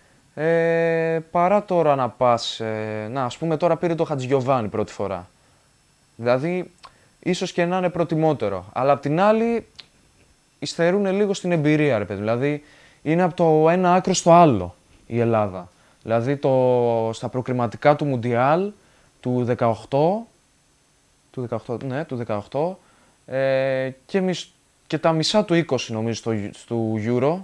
παρά τώρα να πας, να ας πούμε τώρα πήρε το Χατζηγιοβάνι πρώτη φορά. Δηλαδή, ίσως και να είναι προτιμότερο, αλλά απ' την άλλη, υστερούν λίγο στην εμπειρία ρε παιδί. Δηλαδή, είναι από το ένα άκρο στο άλλο η Ελλάδα. Δηλαδή, στα προκριματικά του Μουντιάλ του 18, του 18 και τα μισά του 20 νομίζω στο Euro.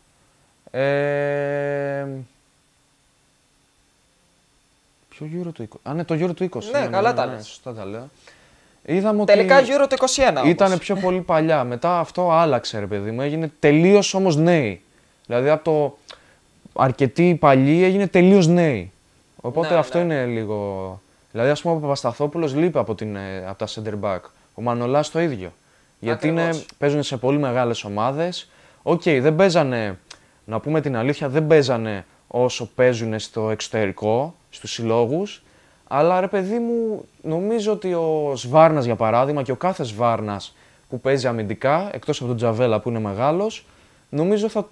Ποιο Euro του 20? Α, ναι, το Euro του 20.
Ναι, καλά τα λες.
Σωστά τα λέω. Είδαμε
Τελικά
ότι
Euro το 21 όμως.
ήταν πιο πολύ παλιά. Μετά αυτό άλλαξε ρε παιδί μου. Έγινε τελείως όμως νέοι. Δηλαδή από το αρκετοί παλιοί έγινε τελείως νέοι. Οπότε
Ναι,
αυτό
ναι.
είναι λίγο. Δηλαδή, ας πούμε, ο Παπασταθόπουλος λείπει από τα center back. Ο Μανολάς το ίδιο. Γιατί
Ακριβώς.
παίζουν σε πολύ μεγάλες ομάδες. Οκ, δεν παίζανε, να πούμε την αλήθεια, δεν παίζανε όσο παίζουν στο εξωτερικό, στους συλλόγους. Αλλά ρε παιδί μου, νομίζω ότι ο Σβάρνας για παράδειγμα και ο κάθε Σβάρνας που παίζει αμυντικά, εκτός από τον Τζαβέλα που είναι μεγάλος, νομίζω θα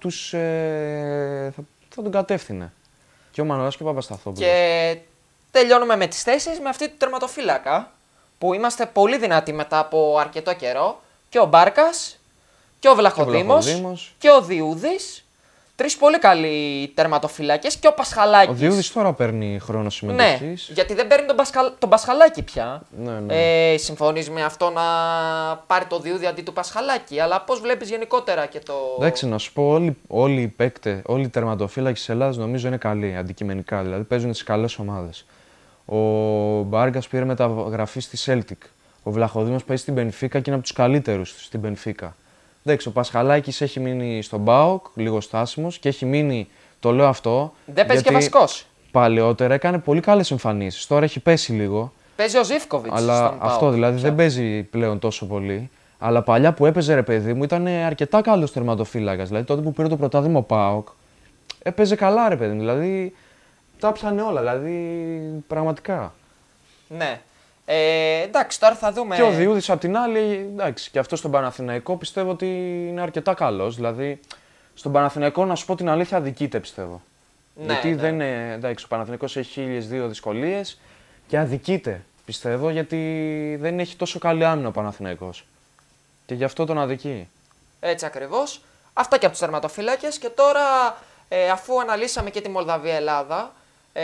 τον κατεύθυνε. Και ο Μανολάς και ο Παπασταθόπουλος.
Και τελειώνουμε με τις θέσεις με αυτή του τερματοφύλακα που είμαστε πολύ δυνατοί μετά από αρκετό καιρό. Και ο Μπάρκας και ο Βλαχοδήμος και ο Διούδης. Τρεις πολύ καλοί τερματοφύλακες και ο Πασχαλάκης.
Ο Διούδης τώρα παίρνει χρόνο
Ναι,
συμμετοχής.
γιατί δεν παίρνει τον Πασχαλάκη πια.
Ναι, ναι.
Συμφωνείς με αυτό να πάρει το Διούδη αντί του Πασχαλάκη, αλλά πώς βλέπεις γενικότερα και το.
Εντάξει, να σου πω, όλοι οι παίκτες, όλοι οι τερματοφύλακες της Ελλάδας νομίζω είναι καλοί, αντικειμενικά, δηλαδή παίζουν στις καλές ομάδες. Ο Μπάργκας πήρε μεταγραφή στη Celtic. Ο Βλαχοδήμος παίζει στην Μπενφίκα και είναι από τους καλύτερους στην Μπενφίκα. Εντάξει, ο Πασχαλάκης έχει μείνει στον ΠΑΟΚ, λίγο στάσιμος και έχει μείνει, το λέω αυτό.
Δεν παίζει και
γιατί
βασικός.
Παλαιότερα έκανε πολύ καλές εμφανίσεις. Τώρα έχει πέσει λίγο.
Παίζει ο Ζίβκοβιτς.
Αλλά
στον
αυτό
ΠΑΟΚ
δηλαδή
πια.
δεν παίζει πλέον τόσο πολύ. Αλλά παλιά που έπαιζε ρε παιδί μου ήταν αρκετά καλός τερματοφύλακας. Δηλαδή τότε που πήρε το πρωτάθλημα ο ΠΑΟΚ έπαιζε καλά ρε παιδί μου. Δηλαδή τα πιάνε όλα. Δηλαδή πραγματικά.
Ναι. Εντάξει, τώρα θα δούμε.
Και ο Διούδης απ' την άλλη, εντάξει, και αυτό στον Παναθηναϊκό πιστεύω ότι είναι αρκετά καλός. Δηλαδή στον Παναθηναϊκό να σου πω την αλήθεια αδικείται πιστεύω.
Ναι,
Γιατί
ναι.
δεν είναι, εντάξει, ο Παναθηναϊκός έχει 1002 δυσκολίες και αδικείται πιστεύω γιατί δεν έχει τόσο καλή άμυνα ο Παναθηναϊκός. Και γι' αυτό τον αδικεί.
Έτσι ακριβώς. Αυτά και από τους τερματοφύλακες. Και τώρα, αφού αναλύσαμε και τη Μολδαβία-Ελλάδα,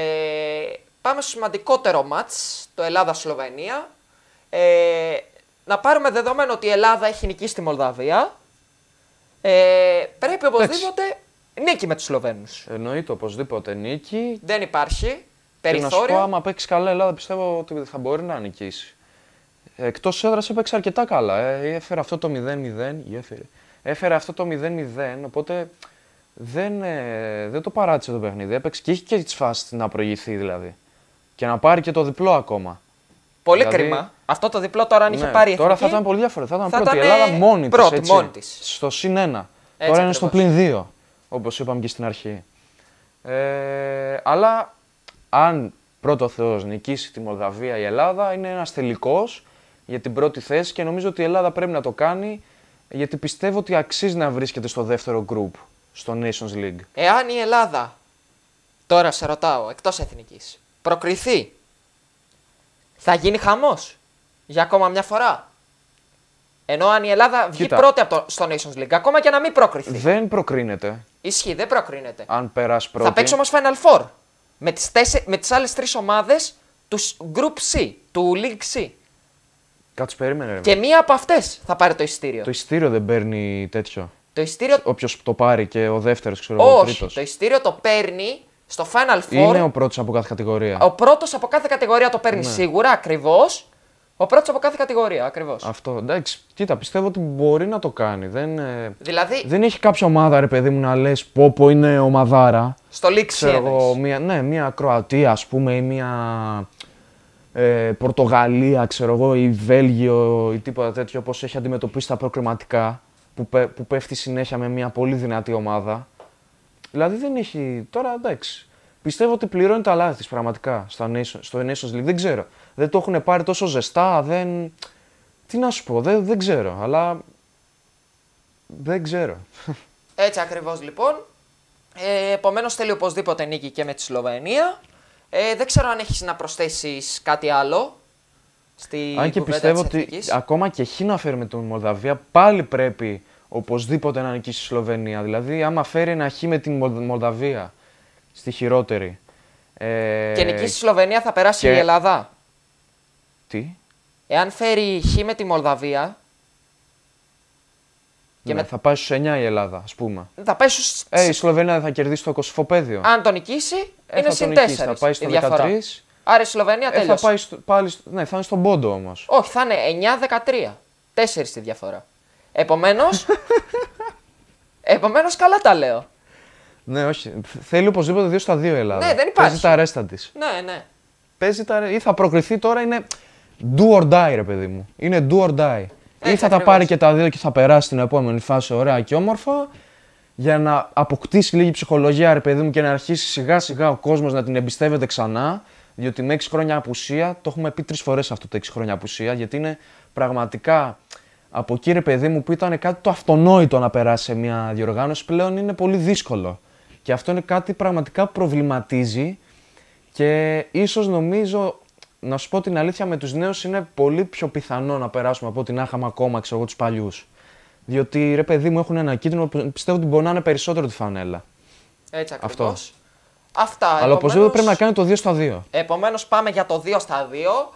πάμε στο σημαντικότερο μάτς, το Ελλάδα-Σλοβενία. Να πάρουμε δεδομένο ότι η Ελλάδα έχει νικήσει τη Μολδαβία. Πρέπει οπωσδήποτε νίκη με τους Σλοβαίνους.
Εννοείται οπωσδήποτε νίκη.
Δεν υπάρχει
Και να σου πω,
περιθώριο.
άμα παίξει καλά η Ελλάδα, πιστεύω ότι θα μπορεί να νικήσει. Εκτός έδρας έπαιξε αρκετά καλά. Έφερε αυτό το 0-0. Έφερε αυτό το 0-0, οπότε δεν το παράτησε το παιχνίδι. Έπαιξε και είχε και τις φάσεις να προηγηθεί δηλαδή. Και να πάρει και το διπλό ακόμα.
Πολύ
δηλαδή,
κρίμα. Αυτό το διπλό τώρα αν είχε
Ναι,
πάρει η
τώρα
εθνική,
θα ήταν πολύ διαφορετικό. Θα ήταν
θα
πρώτη. Η
ήταν
Ελλάδα μόνη της.
πρώτη, μόνη της.
Στο συν 1.
Έτσι
Τώρα είναι στο
ακριβώς.
πλην 2. Όπως είπαμε και στην αρχή. Αλλά αν πρώτο Θεός νικήσει τη Μολδαβία η Ελλάδα, είναι ένας τελικός για την πρώτη θέση και νομίζω ότι η Ελλάδα πρέπει να το κάνει γιατί πιστεύω ότι αξίζει να βρίσκεται στο δεύτερο γκρουπ, στο Nations League.
Εάν η Ελλάδα, τώρα σε ρωτάω, εκτός εθνικής, προκριθεί, θα γίνει χαμός για ακόμα μια φορά. Ενώ αν η Ελλάδα βγει
Κοίτα.
πρώτη στο Nations League, ακόμα και να μην προκριθεί.
Δεν προκρίνεται
Ισχύει, δεν προκρίνεται.
Αν περάσει πρώτη.
Θα παίξει όμως Final Four. Με τις άλλες 3 ομάδες του Group C, του League C.
Κάτσε, περίμενε. Ρε.
Και μία από αυτές θα πάρει το εισιτήριο.
Το εισιτήριο δεν παίρνει τέτοιο.
Το εισιτήριο.
Όποιος το πάρει και ο δεύτερος, ξέρω εγώ, ο
Όχι,
τρίτος.
το εισιτήριο το παίρνει στο Final Four.
Είναι ο πρώτος από κάθε κατηγορία.
Ο πρώτος από κάθε κατηγορία το παίρνει σίγουρα, ακριβώς. Ο πρώτος από κάθε κατηγορία, ακριβώς.
Αυτό, εντάξει. Κοίτα, πιστεύω ότι μπορεί να το κάνει.
Δηλαδή,
Δεν έχει κάποια ομάδα, ρε παιδί μου, να λες πω είναι ομαδάρα.
στο League C
Ξέρω εγώ,
εννοείς.
μια Κροατία, ας πούμε, ή μια Πορτογαλία, ξέρω εγώ, ή Βέλγιο ή τίποτα τέτοιο, όπως έχει αντιμετωπίσει τα προκριματικά, που πέφτει συνέχεια με μια πολύ δυνατή ομάδα. Δηλαδή δεν έχει. Τώρα εντάξει. Πιστεύω ότι πληρώνει τα λάθη της πραγματικά στο Nations League. Δεν ξέρω. Δεν το έχουν πάρει τόσο ζεστά. Τι να σου πω, δεν ξέρω. Αλλά. Δεν ξέρω.
Έτσι ακριβώς λοιπόν. Επομένως θέλει οπωσδήποτε νίκη και με τη Σλοβενία. Δεν ξέρω αν έχεις να προσθέσεις κάτι άλλο στη
Αν και
κουβέντα
πιστεύω
της
ότι
εθνικής.
ακόμα και χ να φέρει με την Μολδαβία, πάλι πρέπει οπωσδήποτε να νικήσει η Σλοβενία. Δηλαδή, άμα φέρει ένα χ με την Μολδαβία στη χειρότερη.
Και νικήσει η Σλοβενία θα περάσει
και-
η Ελλάδα.
Τι.
Εάν φέρει χ με τη Μολδαβία. Και
Ναι, θα πάει στους 9 η Ελλάδα, ας πούμε.
θα πάει στους...
Η Σλοβενία δεν θα κερδίσει το κοσφοπέδιο.
Αν το νικήσει, είναι
θα το
συν
νικήσει,
4
θα πάει
η
στο
διαφορά.
13.
Άρα η Σλοβενία
Θα
τέλειωσε.
πάει πάλι. Ναι, θα είναι στον πόντο όμως.
Όχι, θα είναι 9-13. 4 τη διαφορά. Επομένως, καλά τα λέω.
Ναι, όχι. Θέλει οπωσδήποτε 2 στα 2 η Ελλάδα.
Ναι, δεν υπάρχει.
Παίζει τα ρέστα της.
Ναι, ναι.
Ή θα προκριθεί τώρα, είναι do or die, ρε παιδί μου. Είναι do or die. Ή θα τα
ακριβώς.
πάρει και τα δύο και θα περάσει στην επόμενη φάση ωραία και όμορφα, για να αποκτήσει λίγη ψυχολογία, ρε παιδί μου, και να αρχίσει σιγά σιγά ο κόσμος να την εμπιστεύεται ξανά. Διότι με 6 χρόνια απουσία, το έχουμε πει 3 φορές αυτό το 6 χρόνια απουσία, γιατί είναι πραγματικά από εκεί, ρε παιδί μου, που ήταν κάτι το αυτονόητο να περάσει σε μια διοργάνωση, πλέον είναι πολύ δύσκολο. Και αυτό είναι κάτι πραγματικά που προβληματίζει και ίσως νομίζω, να σου πω την αλήθεια, με τους νέους είναι πολύ πιο πιθανό να περάσουμε από ότι να είχαμε ακόμα, ξέρω εγώ, τους παλιούς. Διότι, ρε παιδί μου, έχουν ένα κίτρινο που πιστεύω ότι μπορεί να είναι περισσότερο τη φανέλα.
Έτσι
Αυτό.
ακριβώς. Αυτά.
Αλλά οπωσδήποτε πρέπει να κάνει το 2 στα 2.
Επομένως πάμε για το 2 στα 2.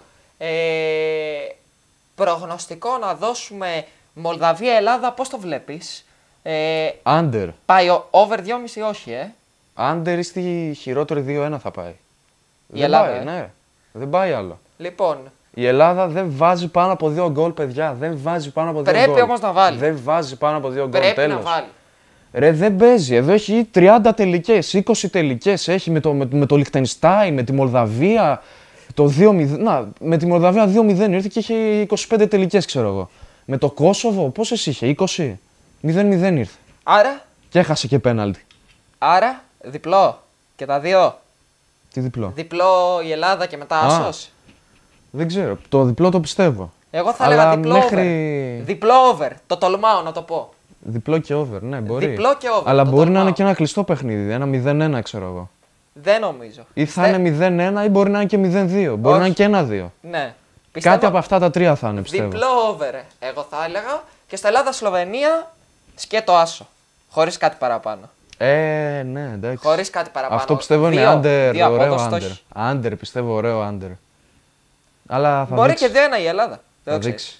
Προγνωστικό να δώσουμε Μολδαβία-Ελλάδα, πώς το βλέπεις.
Under.
Πάει over 2,5 όχι,
Under ή στη χειρότερη 2-1 θα πάει. Δεν
Ελλάδα,
πάει, ναι. Δεν πάει άλλο.
Λοιπόν,
Η Ελλάδα δεν βάζει πάνω από 2 γκολ, παιδιά. Δεν βάζει πάνω από 2 γκολ.
Πρέπει όμως να βάλει.
Δεν βάζει πάνω από 2 γκολ.
πρέπει
Τέλος.
να βάλει.
Ρε, δεν παίζει. Εδώ έχει 30 τελικές, 20 τελικές. Έχει με το Λιχτενστάιν, με τη Μολδαβία. Το 2-0. Να, με τη Μολδαβία 2-0 ήρθε και είχε 25 τελικές, ξέρω εγώ. Με το Κόσοβο, πόσες είχε, 20. 0-0 ήρθε. Και έχασε και πέναλτι.
Άρα, διπλό. Και τα δύο.
Τι διπλό.
Διπλό η Ελλάδα και μετά άσος.
Δεν ξέρω. Το διπλό το πιστεύω.
Εγώ θα
Αλλά
έλεγα διπλό
μέχρι...
over. Διπλό over. Το τολμάω να το πω.
Διπλό και over, ναι, μπορεί.
Διπλό και over,
Αλλά
το
μπορεί να
τολμάω.
είναι και ένα κλειστό παιχνίδι. Ένα 0-1, ξέρω εγώ.
Δεν νομίζω.
Ή θα είναι 0-1 ή μπορεί να είναι και 0-2. Μπορεί να είναι και 1-2.
Ναι.
Κάτι από αυτά τα τρία θα είναι, πιστεύω.
Διπλό over, εγώ θα έλεγα. Και στα Ελλάδα-Σλοβενία σκέτο άσο. Χωρίς κάτι παραπάνω.
Ναι, εντάξει.
Χωρίς κάτι παραπάνω.
Αυτό πιστεύω είναι
Δύο-
under,
δύο
ωραίο
απόδοση το
under.
έχει.
Under, πιστεύω ωραίο under. Αλλά θα
Μπορεί
δείξει.
και 2-1 η Ελλάδα.
Θα
Δεν το ξέρεις.
δείξει.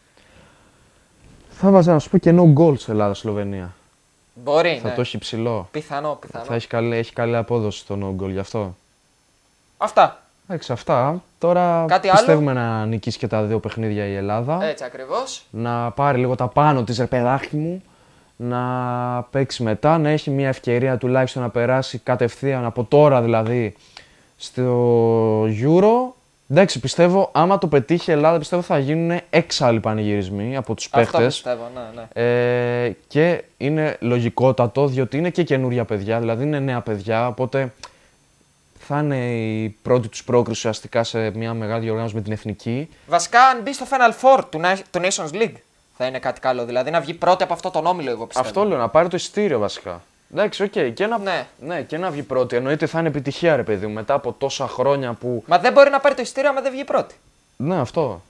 Θα βάζα να σου πω και no goal σε Ελλάδα-Σλοβενία.
Μπορεί,
Θα
ναι.
το έχει ψηλό.
Πιθανό.
Θα έχει καλή απόδοση το no goal γι' αυτό.
Αυτά.
Εντάξει, αυτά. Τώρα
Κάτι
πιστεύουμε να νικήσει και τα δύο παιχνίδια η Ελλάδα.
Έτσι ακριβώς.
Να πάρει λίγο τα πάνω της, ρε παιδάκι μου. Να παίξει μετά, να έχει μια ευκαιρία τουλάχιστον να περάσει κατευθείαν από τώρα δηλαδή στο Euro. Εντάξει, πιστεύω άμα το πετύχει η Ελλάδα, πιστεύω θα γίνουν έξαλλοι πανηγυρισμοί από τους
Αυτό
παίχτες.
πιστεύω, ναι, ναι.
Και είναι λογικότατο, διότι είναι και καινούρια παιδιά, δηλαδή είναι νέα παιδιά, οπότε θα είναι η πρώτη τους πρόκριση ουσιαστικά σε μια μεγάλη διοργάνωση με την εθνική.
Βασικά, αν μπει στο Final Four του Nations League, θα είναι κάτι καλό. Δηλαδή να βγει πρώτη από αυτό τον όμιλο, εγώ πιστεύω.
Αυτό λέω, να πάρει το εισιτήριο βασικά. Εντάξει, οκ.
Ναι.
Και να βγει πρώτη. Εννοείται θα είναι επιτυχία, ρε παιδί μου, μετά από τόσα χρόνια που.
Μα δεν μπορεί να πάρει το ειστήριο άμα δεν βγει πρώτη.
Ναι, αυτό.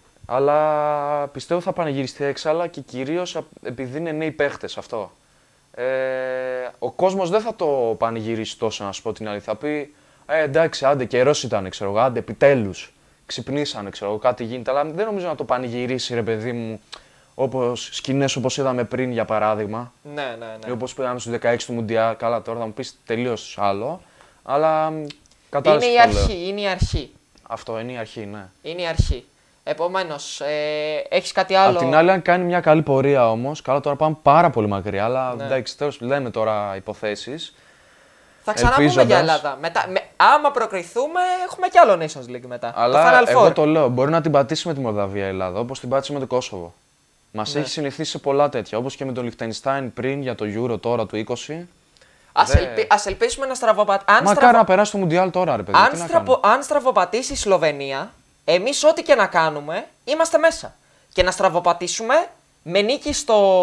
Αλλά πιστεύω θα πανηγυριστεί έξαλλα και κυρίως επειδή είναι νέοι παίχτες αυτό. ο κόσμος δεν θα το πανηγυρίσει τόσο, να σου πω την αλήθεια. Θα πει, εντάξει, άντε, καιρός ήταν, ξέρω εγώ, άντε, επιτέλους. Ξυπνήσανε, ξέρω εγώ, κάτι γίνεται. Αλλά δεν νομίζω να το πανηγυρίσει, ρε παιδί μου, όπως σκηνές όπως είδαμε πριν, για παράδειγμα.
Ναι.
Ή όπως πήγαμε στους 16 του Μουντιάλ. Καλά, τώρα θα μου πεις τελείως άλλο. Αλλά κατάλαβες.
Είναι η αρχή.
Αυτό είναι η αρχή, ναι.
Είναι η αρχή. Επομένως, έχεις κάτι άλλο?
Απ' την άλλη, αν κάνει μια καλή πορεία όμως, καλά, τώρα πάμε πάρα πολύ μακριά, αλλά
Ναι.
εντάξει, τέλος, λέμε τώρα υποθέσεις.
Θα ξαναπούμε για
ελπίζοντας.
Ελλάδα. Άμα προκριθούμε, έχουμε κι άλλο Nations League μετά.
Αλλά
το Final
εγώ
Four.
το λέω, μπορεί να την πατήσει με τη Μολδαβία η Ελλάδα, όπως την πάτησε με το Κόσοβο. Μας
Ναι.
έχει συνηθίσει σε πολλά τέτοια, όπως και με τον Λιχτενστάιν πριν για το Euro τώρα του 20.
Ας ελπίσουμε να στραβοπατήσει.
Μακάρι να περάσει το Μουντιάλ τώρα, ρε παιδί. τι να κάνουμε.
Αν στραβοπατήσει η Σλοβενία, εμείς ό,τι και να κάνουμε, είμαστε μέσα. Και να στραβοπατήσουμε με νίκη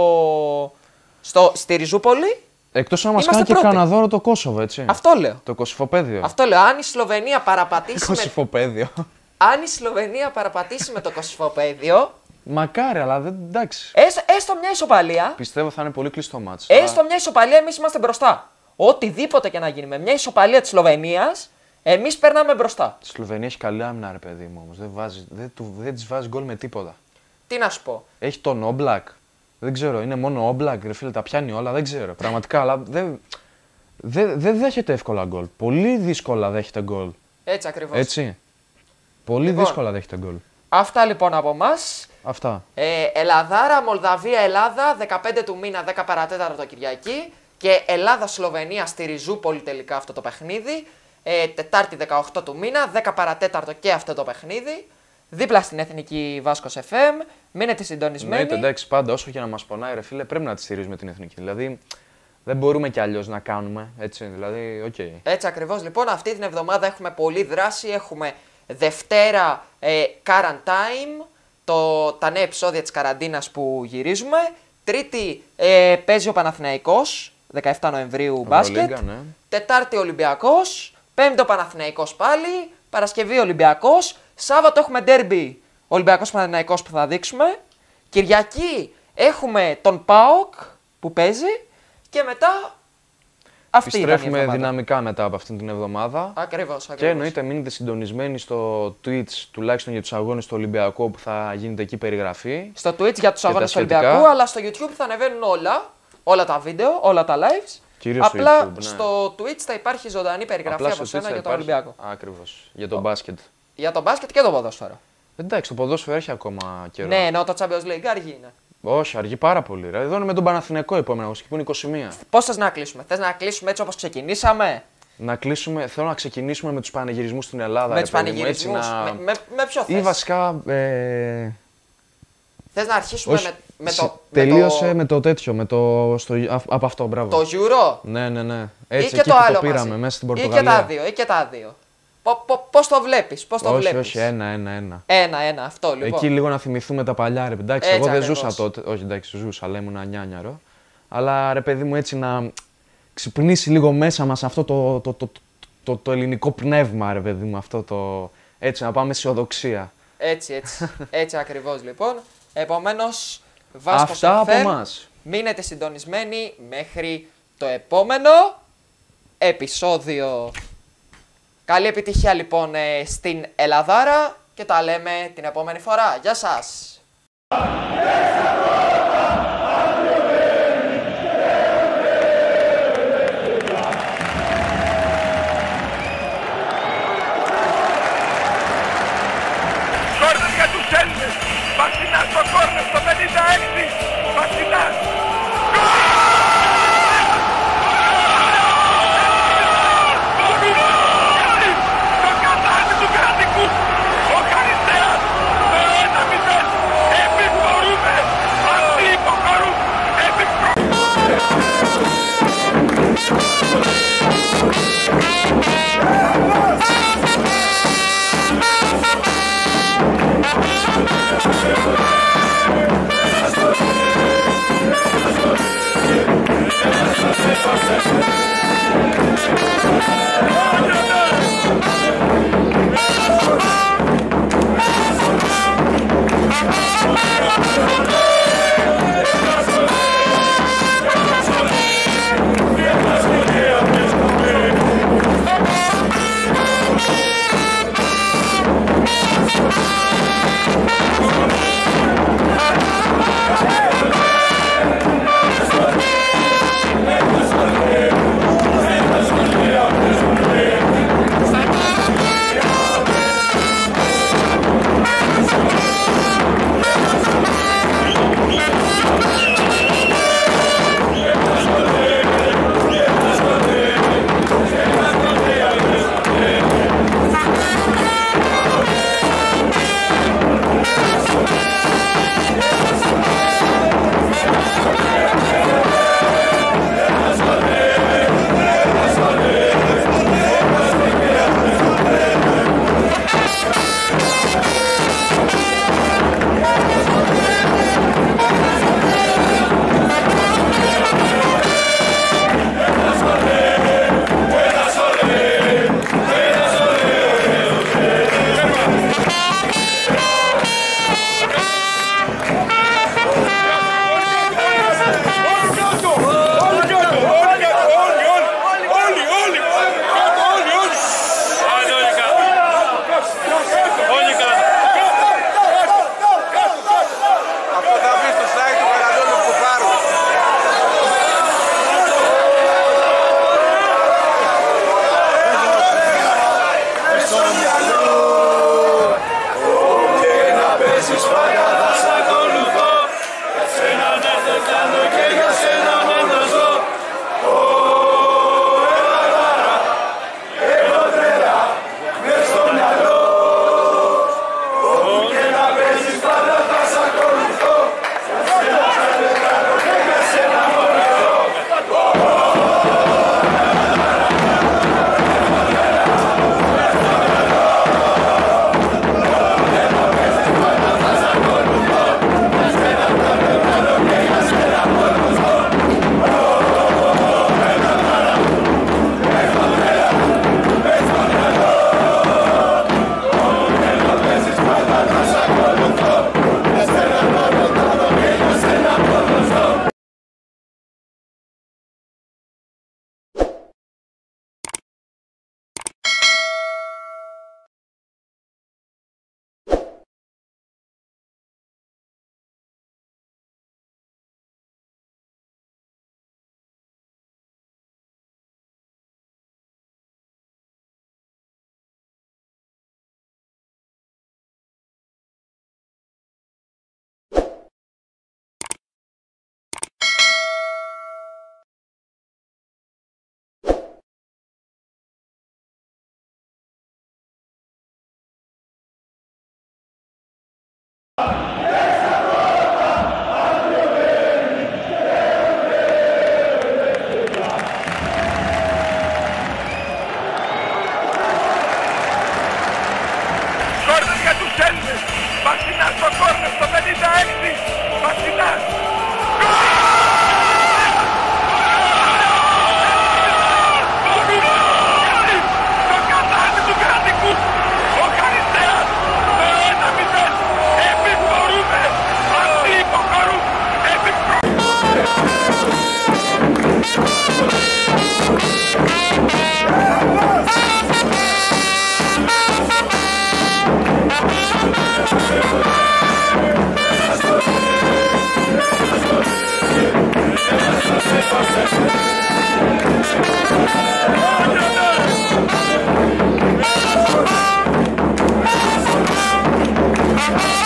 στη Ριζούπολη.
Εκτός να μας
είμαστε
κάνει και
πρώτοι.
κανένα δώρο το Κόσοβο, έτσι.
Αυτό λέω.
Το Κωσυφοπαίδιο.
Αυτό λέω. Αν η Σλοβενία παραπατήσει,
Κωσυφοπαίδιο.
αν η Σλοβενία παραπατήσει με το Κωσυφοπαίδιο,
Μακάρι, αλλά δεν, εντάξει.
έστω μια ισοπαλία.
Πιστεύω θα είναι πολύ κλειστό μάτς.
Έστω μια ισοπαλία, εμείς είμαστε μπροστά. Οτιδήποτε και να γίνει με μια ισοπαλία της Σλοβενίας, εμείς περνάμε μπροστά.
Η Σλοβενία έχει καλή άμυνα, ρε παιδί μου, όμως. Δεν της βάζει γκολ με τίποτα.
Τι να σου πω.
Έχει τον Όμπλακ. Δεν ξέρω, είναι μόνο Όμπλακ, ρε φίλε, τα πιάνει όλα, δεν ξέρω. Πραγματικά, αλλά δεν δέχεται εύκολα γκολ. Πολύ δύσκολα δέχεται γκολ.
Έτσι ακριβώς.
Έτσι. Πολύ
Λοιπόν.
δύσκολα δέχεται γκολ.
Αυτά λοιπόν από εμάς.
Αυτά.
Ελλαδάρα, Μολδαβία, Ελλάδα, 15 του μήνα, 10 παρατέταρτο Κυριακή. Και Ελλάδα-Σλοβενία στη Ριζούπολη τελικά αυτό το παιχνίδι. Τετάρτη 18 του μήνα, 10 παρατέταρτο και αυτό το παιχνίδι. Δίπλα στην Εθνική Βάσκος FM. Μείνετε συντονισμένοι.
Ναι, εντάξει, πάντα όσο και να μας πονάει, ρε φίλε, πρέπει να τη στηρίζουμε την εθνική. Δηλαδή, δεν μπορούμε κι αλλιώς να κάνουμε. Έτσι, δηλαδή, οκ.
Έτσι ακριβώς. Λοιπόν, αυτή την εβδομάδα έχουμε πολλή δράση. Έχουμε Δευτέρα Quarantine, τα νέα επεισόδια της καραντίνας που γυρίζουμε. Τρίτη παίζει ο Παναθηναϊκός, 17 Νοεμβρίου μπάσκετ.
Ευρωλίγκα, ναι.
Τετάρτη Ολυμπιακός. Πέμπτο Παναθηναϊκός πάλι. Παρασκευή Ολυμπιακός. Σάββατο έχουμε ντέρμπι Ολυμπιακός Παναθηναϊκός που θα δείξουμε. Κυριακή έχουμε τον ΠΑΟΚ που παίζει. Και μετά αυτή ήταν η
Επιστρέφουμε
εβδομάδα.
δυναμικά μετά από αυτήν την εβδομάδα.
Ακριβώς.
Και εννοείται μείνετε συντονισμένοι στο Twitch, τουλάχιστον για τους αγώνες του Ολυμπιακού που θα γίνεται εκεί περιγραφή.
Στο Twitch για τους
τα
αγώνες του
σχετικά.
Ολυμπιακού, αλλά στο YouTube θα ανεβαίνουν όλα τα βίντεο, όλα τα lives.
Κυρίως στο
Απλά
YouTube, ναι.
στο Twitch θα υπάρχει ζωντανή περιγραφή
Απλά
από
στο Twitch
σένα
θα
για τον
υπάρχει-
Ολυμπιακό.
Ακριβώς. Για τον μπάσκετ.
Για τον μπάσκετ και το ποδόσφαιρο.
Εντάξει, το ποδόσφαιρο έχει ακόμα καιρό.
Ναι, ενώ το Champions League αργή είναι.
Όχι, αργεί πάρα πολύ. Ρε. Εδώ είναι με τον Παναθηναϊκό επόμενο αγωνιστική που είναι 21.
Πώς θες να κλείσουμε, θες να κλείσουμε έτσι όπως ξεκινήσαμε,
Να κλείσουμε, θέλω να ξεκινήσουμε με τους πανηγυρισμούς στην Ελλάδα.
με
ρε
τους
παιδί μου, έτσι
πανηγυρισμούς,
να-
με ποιο
Ή
θες.
βασικά.
Θες να αρχίσουμε
Όχι,
τελείωσε
με το τέτοιο, από αυτό, μπράβο.
το Euro
Ναι, ναι, ναι.
ή
Έτσι,
και
εκεί
το
που
άλλο
το πήραμε
μαζί.
μέσα στην
Ή και
Πορτογαλία.
τα δύο, ή και τα δύο. Πώς το βλέπεις, πώς το
όχι,
βλέπεις.
όχι, ένα.
Ένα, αυτό λοιπόν.
Εκεί λίγο να θυμηθούμε τα παλιά, ρε. Εντάξει,
Έτσι
εγώ δεν
ακριβώς.
ζούσα τότε. Όχι, εντάξει, ζούσα, αλλά ήμουν νιάνιαρο. Αλλά ρε παιδί μου, έτσι να ξυπνήσει λίγο μέσα μας αυτό το ελληνικό πνεύμα, ρε παιδί μου. Αυτό το. Έτσι, να πάμε αισιοδοξία.
Έτσι ακριβώς λοιπόν. Επομένως, Βάσκος
Αυτά από
FM,
εμάς.
μείνετε συντονισμένοι μέχρι το επόμενο επεισόδιο. Καλή επιτυχία λοιπόν στην Ελλαδάρα και τα λέμε την επόμενη φορά. Γεια σας!
Κόρνερ για τους Έλληνες. Βασινάς στο κόρνερ στο 56. Βασινάς. Το κατάρτι του κρατικού. Ο Χαριστέας. Το 1-0. Εμείς μπορούμε.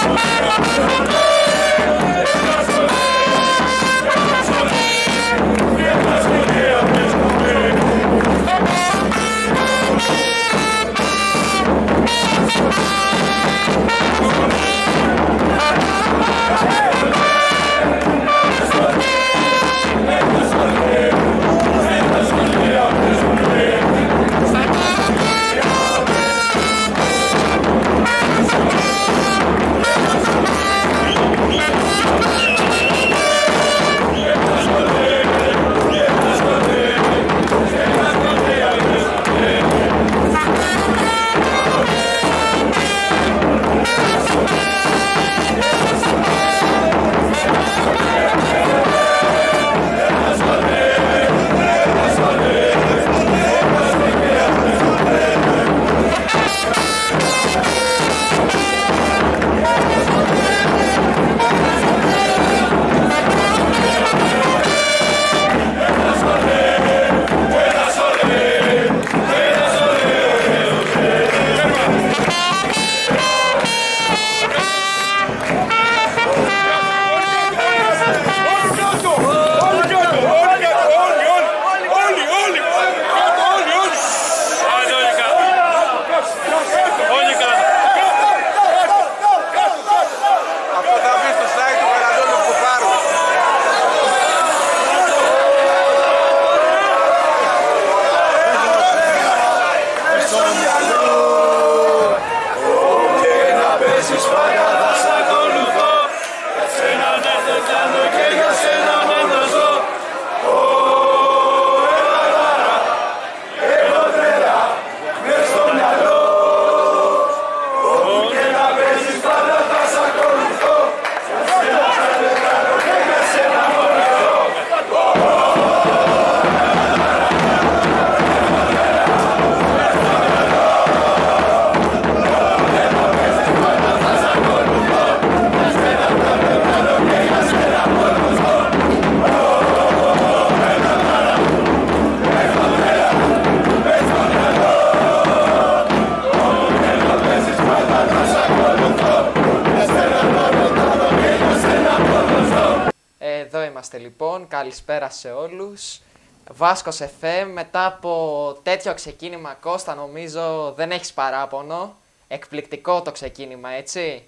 είμαστε λοιπόν, καλησπέρα σε όλους. Βάσκος FM, μετά από τέτοιο ξεκίνημα, Κώστα, νομίζω δεν έχεις παράπονο. Εκπληκτικό το ξεκίνημα, έτσι.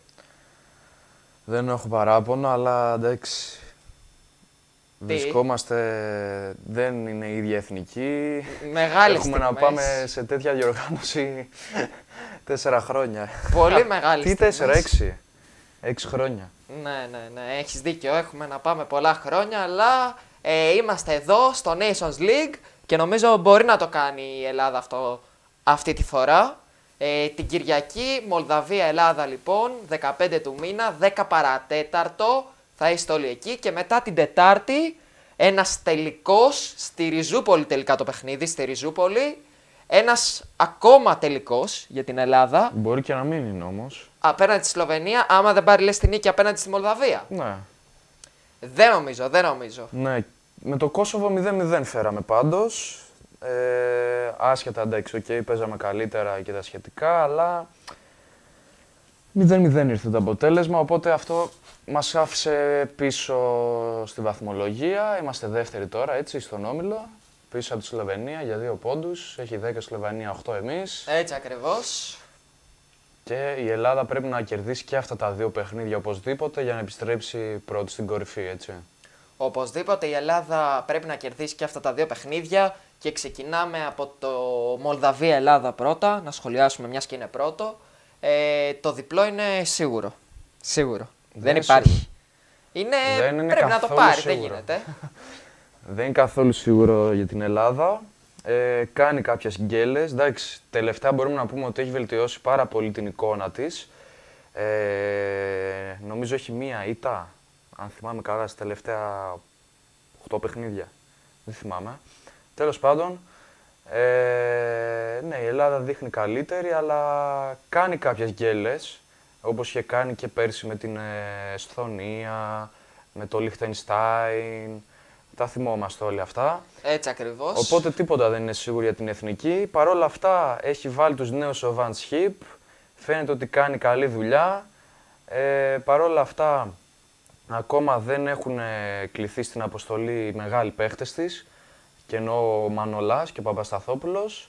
Δεν έχω παράπονο, αλλά εντάξει. Βρισκόμαστε, δεν είναι η ίδια εθνική.
Μεγάλη
Έχουμε να πάμε σε τέτοια διοργάνωση 4 χρόνια.
Πολύ μεγάλη
Τι 4, 6 χρόνια.
Ναι, έχεις δίκιο. Έχουμε να πάμε πολλά χρόνια, αλλά είμαστε εδώ στο Nations League και νομίζω μπορεί να το κάνει η Ελλάδα αυτό αυτή τη φορά. Την Κυριακή, Μολδαβία-Ελλάδα λοιπόν, 15 του μήνα, 10 παρατέταρτο, θα είστε όλοι εκεί και μετά την Τετάρτη ένας τελικός στη Ριζούπολη, τελικά το παιχνίδι, στη Ριζούπολη. Ένας ακόμα τελικός για την Ελλάδα.
Μπορεί και να μην είναι όμως.
Απέναντι στη Σλοβενία, άμα δεν πάρει λες την νίκη απέναντι στη Μολδαβία.
Ναι.
Δεν νομίζω.
Ναι, με το Κόσοβο 0-0 φέραμε πάντως. Άσχετα, εντάξει, παίζαμε καλύτερα και τα σχετικά, αλλά 0-0 ήρθε το αποτέλεσμα, οπότε αυτό μας άφησε πίσω στη βαθμολογία. Είμαστε δεύτεροι τώρα, έτσι, στον όμιλο, πίσω από τη Σλοβενία για 2 πόντους. Έχει 10 Σλοβενία, 8 εμείς.
Έτσι ακριβώς.
Και η Ελλάδα πρέπει να κερδίσει και αυτά τα 2 παιχνίδια οπωσδήποτε για να επιστρέψει πρώτη στην κορυφή, έτσι.
Οπωσδήποτε η Ελλάδα πρέπει να κερδίσει και αυτά τα 2 παιχνίδια και ξεκινάμε από το Μολδαβία-Ελλάδα πρώτα, να σχολιάσουμε μιας και είναι πρώτο. Το διπλό είναι σίγουρο. Δεν υπάρχει.
Δεν είναι
πρέπει να το πάρει,
σίγουρο.
δεν γίνεται.
Δεν είναι καθόλου σίγουρο για την Ελλάδα. Κάνει κάποιες γκέλες. Εντάξει, τελευταία μπορούμε να πούμε ότι έχει βελτιώσει πάρα πολύ την εικόνα της. Νομίζω έχει μία ήττα, αν θυμάμαι καλά, στα τελευταία 8 παιχνίδια. Δεν θυμάμαι. Τέλος πάντων, ναι, η Ελλάδα δείχνει καλύτερη, αλλά κάνει κάποιες γκέλες, όπως είχε κάνει και πέρσι με την Εσθονία, με το Λιχτενστάιν. Τα θυμόμαστε όλοι αυτά.
Έτσι ακριβώς.
Οπότε τίποτα δεν είναι σίγουρο για την εθνική. Παρ' όλα αυτά έχει βάλει τους νέους ο Βαν Σχιπ. Φαίνεται ότι κάνει καλή δουλειά. Παρ' όλα αυτά, ακόμα δεν έχουν κληθεί στην αποστολή οι μεγάλοι παίχτες της, και εννοώ ο Μανολάς και ο Παπασταθόπουλος.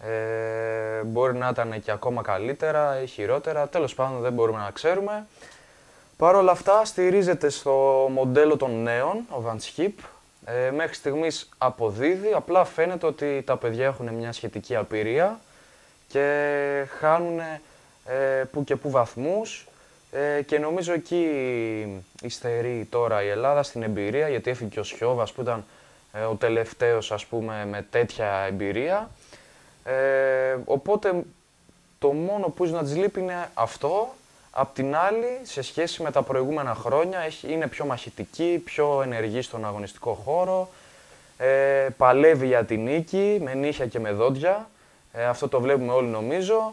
Μπορεί να ήταν και ακόμα καλύτερα ή χειρότερα, τέλος πάντων δεν μπορούμε να ξέρουμε. Παρ' όλα αυτά στηρίζεται στο μοντέλο των νέων, ο Van Schip. Μέχρι στιγμής αποδίδει, απλά φαίνεται ότι τα παιδιά έχουν μια σχετική απειρία και χάνουν που και που βαθμούς. Και νομίζω εκεί υστερεί τώρα η Ελλάδα στην εμπειρία, γιατί έφυγε και ο Σιώβας που ήταν ο τελευταίος, ας πούμε, με τέτοια εμπειρία. Οπότε το μόνο που ίσως να της λείπει είναι αυτό. Απ' την άλλη, σε σχέση με τα προηγούμενα χρόνια, είναι πιο μαχητική, πιο ενεργή στον αγωνιστικό χώρο, παλεύει για την νίκη, με νύχια και με δόντια, αυτό το βλέπουμε όλοι νομίζω,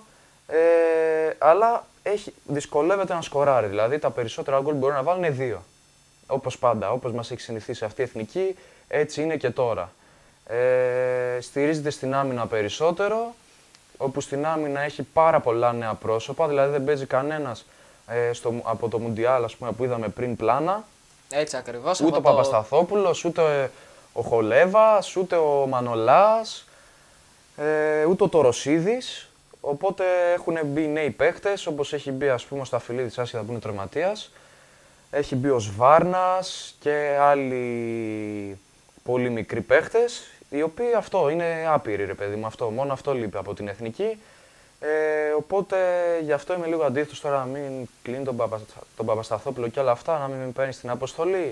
αλλά δυσκολεύεται να σκοράρει, δηλαδή τα περισσότερα γκολ μπορεί να βάλουν 2. Όπως πάντα, όπως μας έχει συνηθίσει αυτή η εθνική, έτσι είναι και τώρα. Στηρίζεται στην άμυνα περισσότερο, όπου στην άμυνα έχει πάρα πολλά νέα πρόσωπα, δηλαδή δεν παίζει κανένας από το Μουντιάλ, ας πούμε, που είδαμε πριν πλάνα.
Έτσι ακριβώς.
Ούτε ο Παπασταθόπουλος, ούτε ο Χολέβας, ούτε ο Μανολάς, ούτε ο Τοροσίδης. Οπότε έχουν μπει νέοι παίχτες, όπως έχει μπει, ας πούμε, ο Σταφυλίδης, άσχετα που είναι τραυματίας. Έχει μπει ο Σβάρνας και άλλοι πολύ μικροί παίχτες, οι οποίοι αυτό είναι άπειροι, ρε παιδί μου, μόνο αυτό λείπει από την εθνική. Οπότε γι' αυτό είμαι λίγο αντίθετος τώρα να μην κλείνει τον Παπασταθόπουλο και όλα αυτά, να μην με παίρνει στην αποστολή.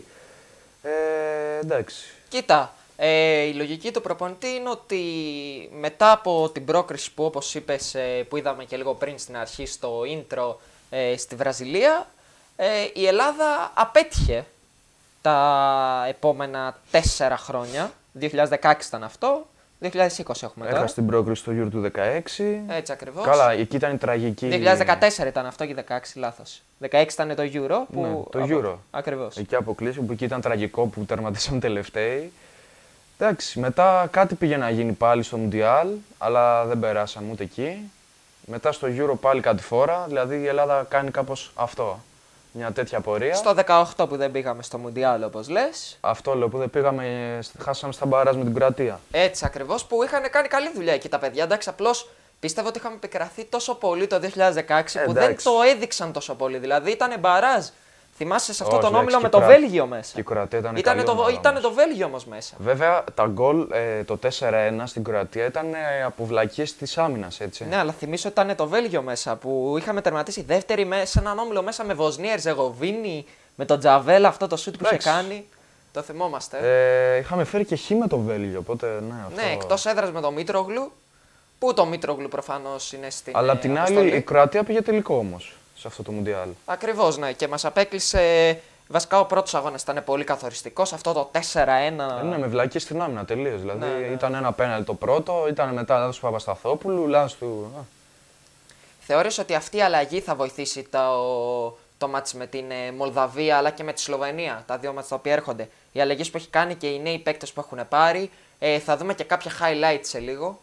Εντάξει.
Κοίτα, η λογική του προπονητή είναι ότι μετά από την πρόκριση που, όπως είπες, που είδαμε και λίγο πριν στην αρχή στο intro στη Βραζιλία, η Ελλάδα απέτυχε τα επόμενα 4 χρόνια. 2016 ήταν αυτό, 2020 έχουμε τώρα.
Έχασε την πρόκριση στο Euro του 2016.
Έτσι ακριβώς.
Καλά, εκεί ήταν η τραγική.
2014 ήταν αυτό και 2016, λάθος. 2016 ήταν το Euro. Που...
Ναι, το Euro.
Ακριβώς.
Εκεί αποκλείσαμε, που εκεί ήταν τραγικό που τερματίσαμε τελευταίοι. Εντάξει, μετά κάτι πήγε να γίνει πάλι στο Μουντιάλ, αλλά δεν περάσαμε ούτε εκεί. Μετά στο Euro πάλι κάτι φορά, δηλαδή η Ελλάδα κάνει κάπως αυτό. Μια τέτοια πορεία.
Στο 18 που δεν πήγαμε στο Μουντιάλ, όπως λες.
Αυτό λέω που δεν πήγαμε, χάσαμε στα μπαράζ με την Κροατία.
Έτσι ακριβώς, που είχαν κάνει καλή δουλειά εκεί τα παιδιά. Εντάξει, απλώς πίστευα ότι είχαμε επικραθεί τόσο πολύ το 2016 που δεν το έδειξαν τόσο πολύ. Δηλαδή ήταν μπαράζ. Θυμάσαι σε αυτό τον όμιλο με το Βέλγιο μέσα.
Και η Κροατία ήταν
ήταν το Βέλγιο όμως μέσα.
Βέβαια τα γκολ, το 4-1 στην Κροατία ήταν από βλακίες της άμυνας, έτσι.
Ναι, αλλά θυμίσω ότι ήταν το Βέλγιο μέσα που είχαμε τερματίσει δεύτερη σε έναν όμιλο μέσα με Βοσνία, Ερζεγοβίνη, με τον Τζαβέλα, αυτό το σουτ που είχε κάνει. Το θυμόμαστε.
Είχαμε φέρει και χ με το Βέλγιο, οπότε ναι. Αυτό...
Ναι, εκτός έδρας με τον Μήτρογλου. Που το Μήτρογλου προφανώς είναι στην.
Αλλά απ' την άλλη η Κροατία πήγε τελικό όμως σε αυτό το Μουντιάλ.
Ακριβώς, ναι, και μας απέκλεισε. Βασικά ο πρώτος αγώνας ήταν πολύ καθοριστικός, αυτό το 4-1.
Ναι, με βλακίες στην άμυνα τελείως. Δηλαδή
ναι.
Ήταν ένα πέναλτι το πρώτο, ήταν μετά λάθος του Παπασταθόπουλου, λάθος του.
Θεώρησε ότι αυτή η αλλαγή θα βοηθήσει το μάτς με την Μολδαβία αλλά και με τη Σλοβενία, τα δύο μάτς τα οποία έρχονται. Οι αλλαγές που έχει κάνει και οι νέοι παίκτες που έχουν πάρει, θα δούμε και κάποια highlights σε λίγο.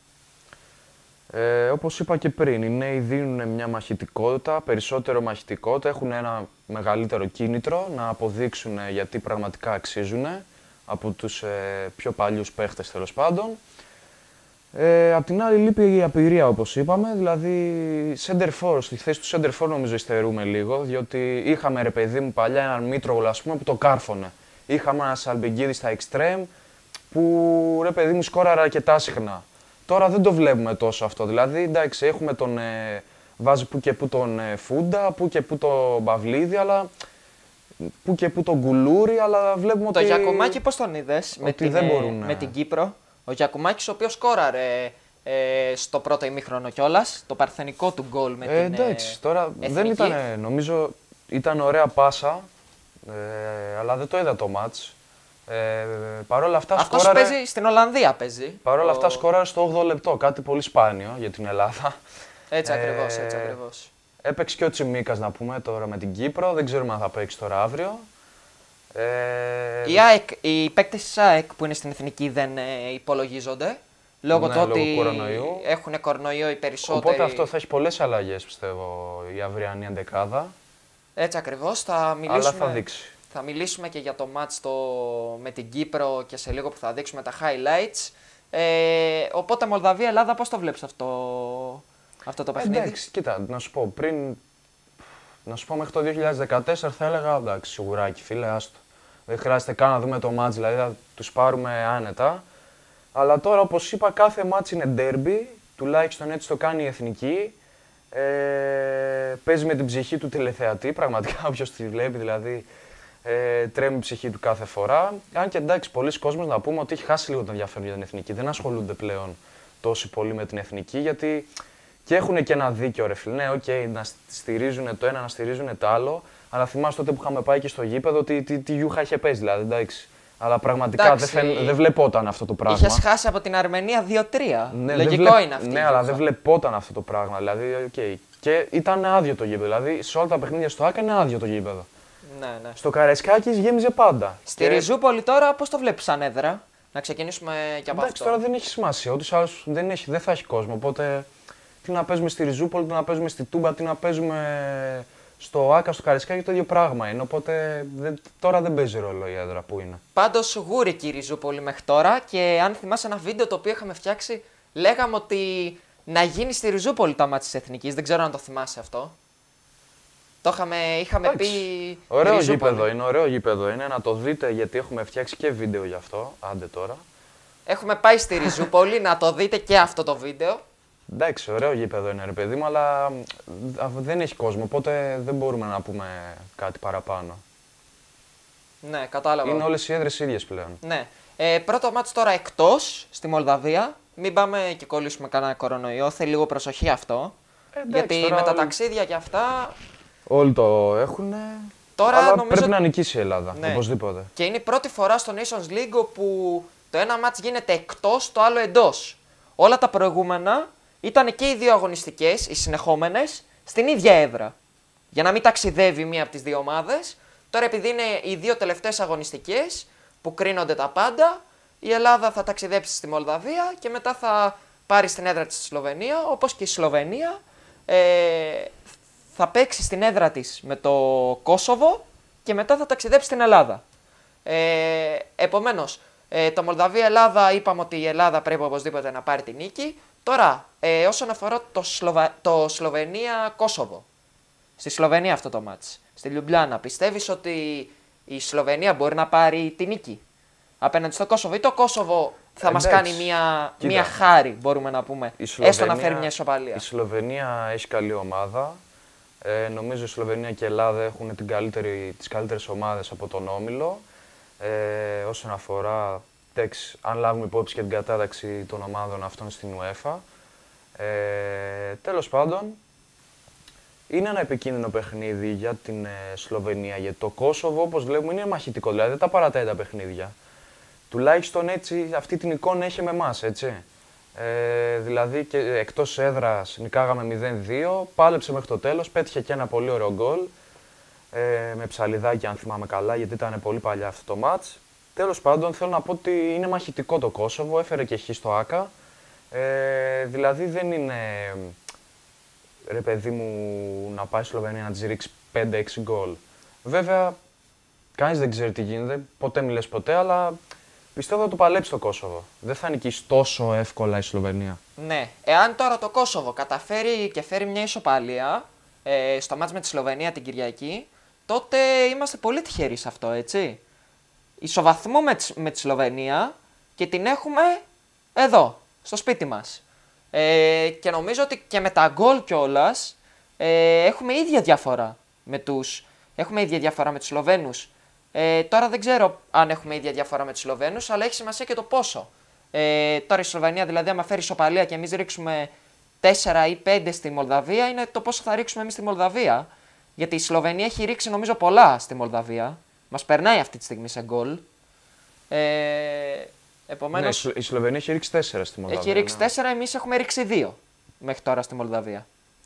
Όπως είπα και πριν, οι νέοι δίνουν μια μαχητικότητα, περισσότερο μαχητικότητα, έχουν ένα μεγαλύτερο κίνητρο να αποδείξουν γιατί πραγματικά αξίζουν από τους πιο παλιούς παίχτες τέλος πάντων. Απ' την άλλη λείπει η απειρία όπως είπαμε, δηλαδή center for, στη θέση του center for νομίζω υστερούμε λίγο, διότι είχαμε ρε παιδί μου παλιά έναν Μήτρογλου ας πούμε που το κάρφωνε. Είχαμε ένα Σαλμπιγκίδη στα extreme που ρε παιδί μου σκόραρε αρκετά συχνά. Τώρα δεν το βλέπουμε τόσο αυτό, δηλαδή εντάξει έχουμε τον βάζει που και που τον Φούντα, που και που τον Παυλίδη, αλλά που και που τον Κουλούρι, αλλά βλέπουμε
το
ότι...
Το Γιακουμάκη πώς τον είδες
με
την Κύπρο, ο Γιακουμάκης ο οποίος σκόραρε στο πρώτο ημίχρονο κιόλας, το παρθενικό του γκολ με την
εντάξει, τώρα
εθνική.
Δεν ήταν, νομίζω ήταν ωραία πάσα, αλλά δεν το είδα το μάτς. Παρ' όλα αυτά
αυτός
σκόραρε...
παίζει στην Ολλανδία παίζει.
Παρ' όλα αυτά σκόραρε στο 8ο λεπτό, κάτι πολύ σπάνιο για την Ελλάδα.
Έτσι ακριβώς, έτσι ακριβώς.
Έπαιξε και ο Τσιμίκας να πούμε τώρα με την Κύπρο, δεν ξέρουμε αν θα παίξει τώρα αύριο.
Οι παίκτες της ΑΕΚ που είναι στην εθνική δεν υπολογίζονται. Λόγω του ότι έχουν κορονοϊό οι περισσότεροι.
Οπότε αυτό θα έχει πολλές αλλαγές πιστεύω η αυριανή εντεκάδα.
Έτσι ακριβώς. Θα μιλήσουμε,
Αλλά θα δείξει.
θα μιλήσουμε και για το μάτς με την Κύπρο και σε λίγο που θα δείξουμε τα highlights. Οπότε Μολδαβία-Ελλάδα, πώς το βλέπεις αυτό το παιχνίδι?
Εντάξει, κοίτα, να σου πω, να σου πω μέχρι το 2014 θα έλεγα εντάξει, σιγουράκι φίλε, άστο. Δεν χρειάζεται καν να δούμε το μάτς, δηλαδή θα τους πάρουμε άνετα. Αλλά τώρα, όπως είπα, κάθε μάτς είναι derby, τουλάχιστον έτσι το κάνει η Εθνική. Παίζει με την ψυχή του τηλεθεατή, πραγματικά όποιος τη βλέπει, δηλαδή τρέμει η ψυχή του κάθε φορά. Αν και εντάξει, πολλοί κόσμος να πούμε ότι έχει χάσει λίγο το ενδιαφέρον για την Εθνική. Δεν ασχολούνται πλέον τόσο πολύ με την Εθνική, γιατί και έχουν και ένα δίκιο ρε φίλε. Ναι, να στηρίζουν το ένα, να στηρίζουν το άλλο. Αλλά θυμάσαι τότε που είχαμε πάει και στο γήπεδο, τι γιούχα είχε παίζει, δηλαδή, εντάξει. Αλλά πραγματικά δεν βλεπόταν αυτό το πράγμα.
Είχες χάσει από την Αρμενία 2-3.
Ναι,
Λογικό είναι αυτό.
Ναι, αλλά δεν βλεπόταν αυτό το πράγμα. Δηλαδή, Και ήταν άδειο το γήπεδο. Δηλαδή, σε όλα τα παιχνίδια στο ΆΚΑ είναι άδειο το γήπεδο.
Ναι, ναι.
Στο Καραϊσκάκης γέμιζε πάντα.
Στη Ριζούπολη τώρα, πώς το βλέπεις σαν έδρα? Να ξεκινήσουμε και από
Εντάξει,
αυτό.
τώρα δεν έχει σημασία. Ούτως ή άλλως δεν θα έχει κόσμο. Οπότε, τι να παίζουμε στη Ριζούπολη, τι να παίζουμε στη Τούμπα, τι να παίζουμε στο ΆΚΑ, στο Καραϊσκάκι, το ίδιο πράγμα είναι. Οπότε τώρα δεν παίζει ρόλο η έδρα που είναι.
Πάντως γούρικη η Ριζούπολη μέχρι τώρα και αν θυμάσαι ένα βίντεο το οποίο είχαμε φτιάξει, λέγαμε ότι να γίνει στη Ριζούπολη τα μάτια της Εθνικής. Δεν ξέρω αν το θυμάσαι αυτό. Είχαμε πει.
Ωραίο γήπεδο είναι, ωραίο γήπεδο είναι. Να το δείτε γιατί έχουμε φτιάξει και βίντεο γι' αυτό. Άντε τώρα.
Έχουμε πάει στη Ριζούπολη να το δείτε και αυτό το βίντεο.
Εντάξει, ωραίο γήπεδο είναι ρε παιδί μου, αλλά δεν έχει κόσμο, οπότε δεν μπορούμε να πούμε κάτι παραπάνω.
Ναι, κατάλαβα.
Είναι όλες οι έδρες ίδιες πλέον.
Ναι. Πρώτο μάτς τώρα εκτός, στη Μολδαβία. Μην πάμε και κολλήσουμε κανένα κορονοϊό, θέλει λίγο προσοχή αυτό.
Εντάξει,
γιατί με τα ταξίδια και αυτά.
Όλοι το έχουν.
Τώρα
αλλά
νομίζω
πρέπει να νικήσει η Ελλάδα,
ναι.
Οπωσδήποτε.
Και είναι η πρώτη φορά στο Nations League όπου το ένα μάτς γίνεται εκτός, το άλλο εντός. Όλα τα προηγούμενα ήταν και οι δύο αγωνιστικές, οι συνεχόμενες, στην ίδια έδρα. Για να μην ταξιδεύει μία από τις δύο ομάδες. Τώρα επειδή είναι οι δύο τελευταίες αγωνιστικές που κρίνονται τα πάντα, η Ελλάδα θα ταξιδέψει στη Μολδαβία και μετά θα πάρει στην έδρα της στη Σλοβενία, όπως και η Σλοβενία θα παίξει στην έδρα της με το Κόσοβο και μετά θα ταξιδέψει στην Ελλάδα. Επομένως, το Μολδαβία-Ελλάδα είπαμε ότι η Ελλάδα πρέπει οπωσδήποτε να πάρει την νίκη. Τώρα, όσον αφορά το Σλοβενία-Κόσοβο, στη Σλοβενία αυτό το μάτς, στη Λιουμπλιάνα, πιστεύεις ότι η Σλοβενία μπορεί να πάρει την νίκη απέναντι στο Κόσοβο ή το Κόσοβο θα μας κάνει μια χάρη, μπορούμε να πούμε, έστω να φέρει μια ισοπαλία?
Η Σλοβενία έχει καλή ομάδα. Νομίζω η Σλοβενία και η Ελλάδα έχουν τις καλύτερες ομάδες από τον Όμιλο. Όσον αφορά, αν λάβουμε υπόψη και την κατάταξη των ομάδων αυτών στην UEFA. Τέλος πάντων, είναι ένα επικίνδυνο παιχνίδι για την Σλοβενία, γιατί το Κόσοβο, όπως βλέπουμε, είναι μαχητικό, δηλαδή δεν τα παρατάει τα παιχνίδια. Τουλάχιστον έτσι, αυτή την εικόνα έχει με εμάς, έτσι. Δηλαδή, και εκτός έδρας νικάγαμε 0-2, πάλεψε μέχρι το τέλος, πέτυχε και ένα πολύ ωραίο γκολ. Με ψαλιδάκι, αν θυμάμαι καλά, γιατί ήταν πολύ παλιά αυτό το μάτς. Τέλος πάντων, θέλω να πω ότι είναι μαχητικό το Κόσοβο, έφερε και χ στο ΆΚΑ. Δηλαδή, δεν είναι, ρε παιδί μου, να πάει στη Σλοβενία να της ρίξει 5-6 γκολ. Βέβαια, κανείς δεν ξέρει τι γίνεται, ποτέ μη λες ποτέ, αλλά πιστεύω θα το παλέψει το Κόσοβο. Δεν θα νικήσει τόσο εύκολα η Σλοβενία.
Ναι, εάν τώρα το Κόσοβο καταφέρει και φέρει μια ισοπαλία στο μάτς με τη Σλοβενία την Κυριακή, τότε είμαστε πολύ τυχεροί σε αυτό, έτσι. Ισοβαθμό με τη Σλοβενία και την έχουμε εδώ, στο σπίτι μας. Και νομίζω ότι και με τα γκολ κιόλας έχουμε ίδια διαφορά με τους Σλοβαίνους. Τώρα δεν ξέρω αν έχουμε ίδια διαφορά με τους Σλοβαίνους, αλλά έχει σημασία και το πόσο. Τώρα η Σλοβενία, δηλαδή, άμα φέρει ισοπαλία και εμείς ρίξουμε 4 ή 5 στη Μολδαβία, είναι το πόσο θα ρίξουμε εμείς στη Μολδαβία. Γιατί η Σλοβενία έχει ρίξει νομίζω πολλά στη Μολδαβία. Μας περνάει αυτή τη στιγμή σε γκολ. Επομένως,
ναι, η Σλοβενία έχει ρίξει 4 στη Μολδαβία.
έχει ρίξει 4, εμείς έχουμε ρίξει 2 μέχρι τώρα στη Μολδαβία.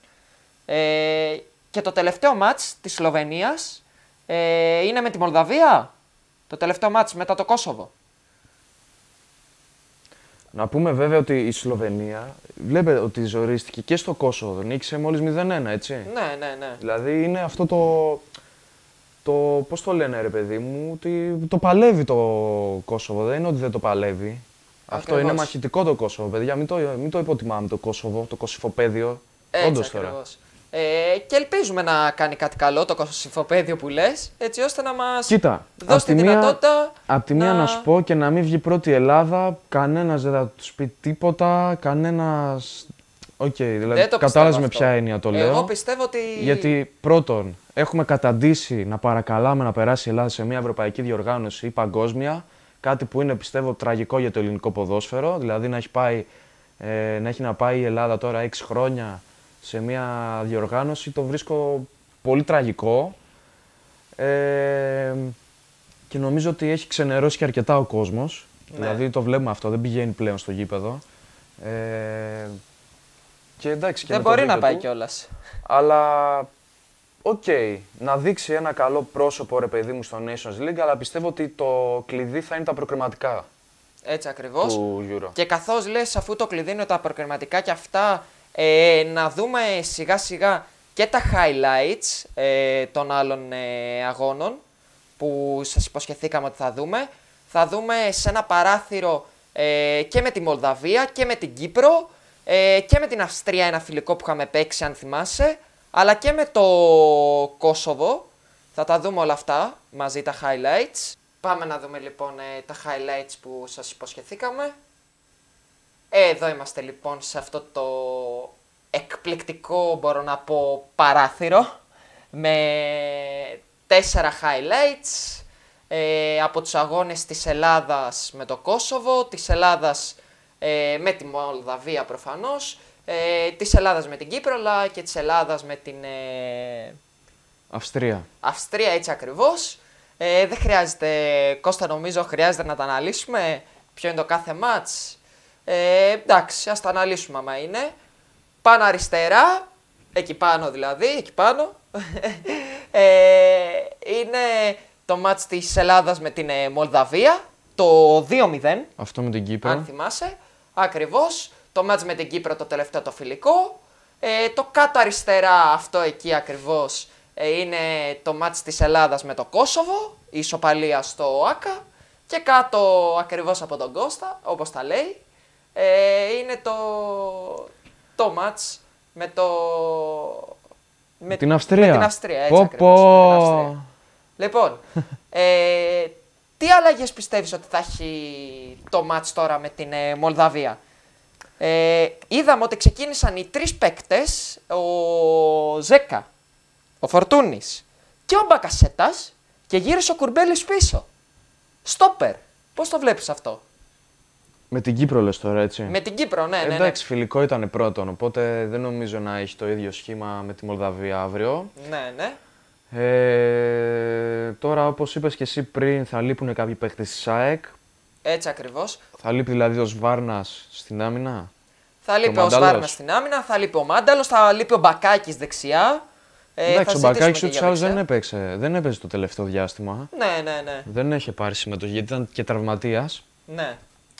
Και το τελευταίο μάτς της Σλοβενίας είναι με τη Μολδαβία. Το τελευταίο μάτς μετά το Κόσοβο.
Να πούμε βέβαια ότι η Σλοβενία, βλέπετε ότι ζορίστηκε και στο Κόσοβο, νίκησε μόλις 0-1, έτσι.
Ναι.
Δηλαδή είναι αυτό πώς το λένε ρε παιδί μου, ότι το παλεύει το Κόσοβο, δεν είναι ότι δεν το παλεύει. Αυτό είναι μαχητικό το Κόσοβο, παιδιά, μην το υποτιμάμε το Κόσοβο, το κωσυφοπαίδιο. Όντως τώρα.
Και ελπίζουμε να κάνει κάτι καλό το κωσυφοπαίδιο που λες, έτσι ώστε να μας
δώσει
τη δυνατότητα.
Απ' τη μία να σου πω και να μην βγει πρώτη η Ελλάδα, κανένας δεν θα τους πει τίποτα, κανένας. Δηλαδή κατάλαβες με ποια έννοια το λέω.
Εγώ πιστεύω ότι.
Γιατί πρώτον, έχουμε καταντήσει να παρακαλάμε να περάσει η Ελλάδα σε μια ευρωπαϊκή διοργάνωση ή παγκόσμια. Κάτι που είναι πιστεύω τραγικό για το ελληνικό ποδόσφαιρο. Δηλαδή να έχει να πάει η Ελλάδα τώρα 6 χρόνια σε μια διοργάνωση, το βρίσκω πολύ τραγικό. Και νομίζω ότι έχει ξενερώσει και αρκετά ο κόσμος. Ναι. Δηλαδή το βλέπουμε αυτό, δεν πηγαίνει πλέον στο γήπεδο. Και εντάξει, και
δεν μπορεί να πάει κιόλας.
Αλλά, να δείξει ένα καλό πρόσωπο ρε παιδί μου στο Nations League, αλλά πιστεύω ότι το κλειδί θα είναι τα προκριματικά.
Έτσι ακριβώς.
Του Euro.
Και καθώς λες, αφού το κλειδί είναι τα προκριματικά και αυτά, να δούμε σιγά σιγά και τα highlights των άλλων αγώνων που σας υποσχεθήκαμε ότι θα δούμε. Θα δούμε σε ένα παράθυρο και με τη Μολδαβία και με την Κύπρο και με την Αυστρία ένα φιλικό που είχαμε παίξει αν θυμάσαι, αλλά και με το Κόσοβο. Θα τα δούμε όλα αυτά μαζί τα highlights. Πάμε να δούμε λοιπόν τα highlights που σας υποσχεθήκαμε. Εδώ είμαστε λοιπόν σε αυτό το εκπληκτικό μπορώ να πω παράθυρο με 4 highlights από τους αγώνες της Ελλάδας με το Κόσοβο, της Ελλάδας με τη Μολδαβία προφανώς, της Ελλάδας με την Κύπρο αλλά και της Ελλάδας με την Αυστρία έτσι ακριβώς. Δεν χρειάζεται, Κώστα νομίζω χρειάζεται να τα αναλύσουμε ποιο είναι το κάθε μάτς. Εντάξει, ας τα αναλύσουμε άμα είναι. Πάνω αριστερά, εκεί πάνω δηλαδή, εκεί πάνω, είναι το μάτς της Ελλάδας με την Μολδαβία, το 2-0.
Αυτό με την Κύπρο.
Αν θυμάσαι, ακριβώς. Το μάτς με την Κύπρο το τελευταίο το φιλικό. Το κάτω αριστερά, αυτό εκεί ακριβώς, είναι το μάτς της Ελλάδας με το Κόσοβο, η ισοπαλία στο ΆΚΑ. Και κάτω ακριβώς από τον Κώστα, όπως τα λέει, είναι το μάτς με
την Αυστρία.
Με την Αυστρία, έτσι ακριβώς, με την Αυστρία. Λοιπόν, τι αλλαγές πιστεύεις ότι θα έχει το μάτς τώρα με την Μολδαβία? Είδαμε ότι ξεκίνησαν οι 3 παίκτες, ο Ζέκα, ο Φορτούνης και ο Μπακασέτας και γύρισε ο Κουρμπέλης πίσω. Στόπερ. Πώς το βλέπεις αυτό?
Με την Κύπρο λες τώρα, έτσι.
Με την Κύπρο, ναι.
Εντάξει, φιλικό ήταν πρώτον, οπότε δεν νομίζω να έχει το ίδιο σχήμα με τη Μολδαβία αύριο.
Ναι.
Τώρα, όπως είπες και εσύ πριν, θα λείπουν κάποιοι παίκτες της ΑΕΚ.
Έτσι ακριβώς.
Θα λείπει δηλαδή ο Σβάρνας στην άμυνα.
Θα λείπει ο Σβάρνας στην άμυνα, θα λείπει ο Μάνταλος, θα λείπει ο Μπακάκης δεξιά.
Εντάξει, ο Μπακάκης ούτως ή άλλως δεν έπαιζε το τελευταίο διάστημα.
Ναι.
Δεν είχε πάρει συμμετοχή γιατί ήταν και τραυματίας.
Ναι.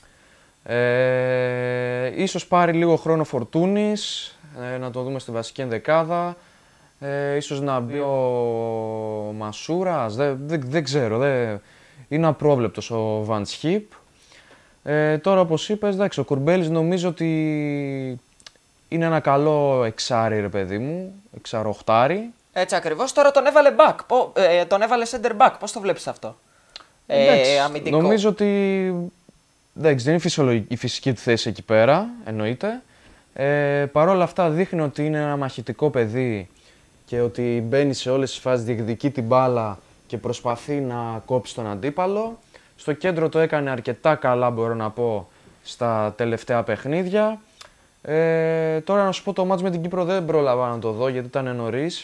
Ίσως πάρει λίγο χρόνο Φορτούνης, να το δούμε στη βασική ενδεκάδα. Ίσως να μπει ο Μασούρας, δεν ξέρω. Είναι απρόβλεπτος ο Βαν Σχίπ. Τώρα όπως είπες, εντάξει, ο Κουρμπέλης νομίζω ότι είναι ένα καλό εξάρι ρε παιδί μου, εξαροχτάρι.
Έτσι ακριβώς, τώρα τον έβαλε back, τον έβαλε center back, πώς το βλέπεις αυτό? Αμυντικό.
Νομίζω ότι εντάξει, δεν είναι η φυσική του θέση εκεί πέρα, εννοείται. Παρ' όλα αυτά δείχνει ότι είναι ένα μαχητικό παιδί και ότι μπαίνει σε όλες τις φάσεις, διεκδικεί την μπάλα και προσπαθεί να κόψει τον αντίπαλο. Στο κέντρο το έκανε αρκετά καλά, μπορώ να πω, στα τελευταία παιχνίδια. Τώρα να σου πω, το μάτς με την Κύπρο δεν πρόλαβα να το δω γιατί ήταν νωρίς.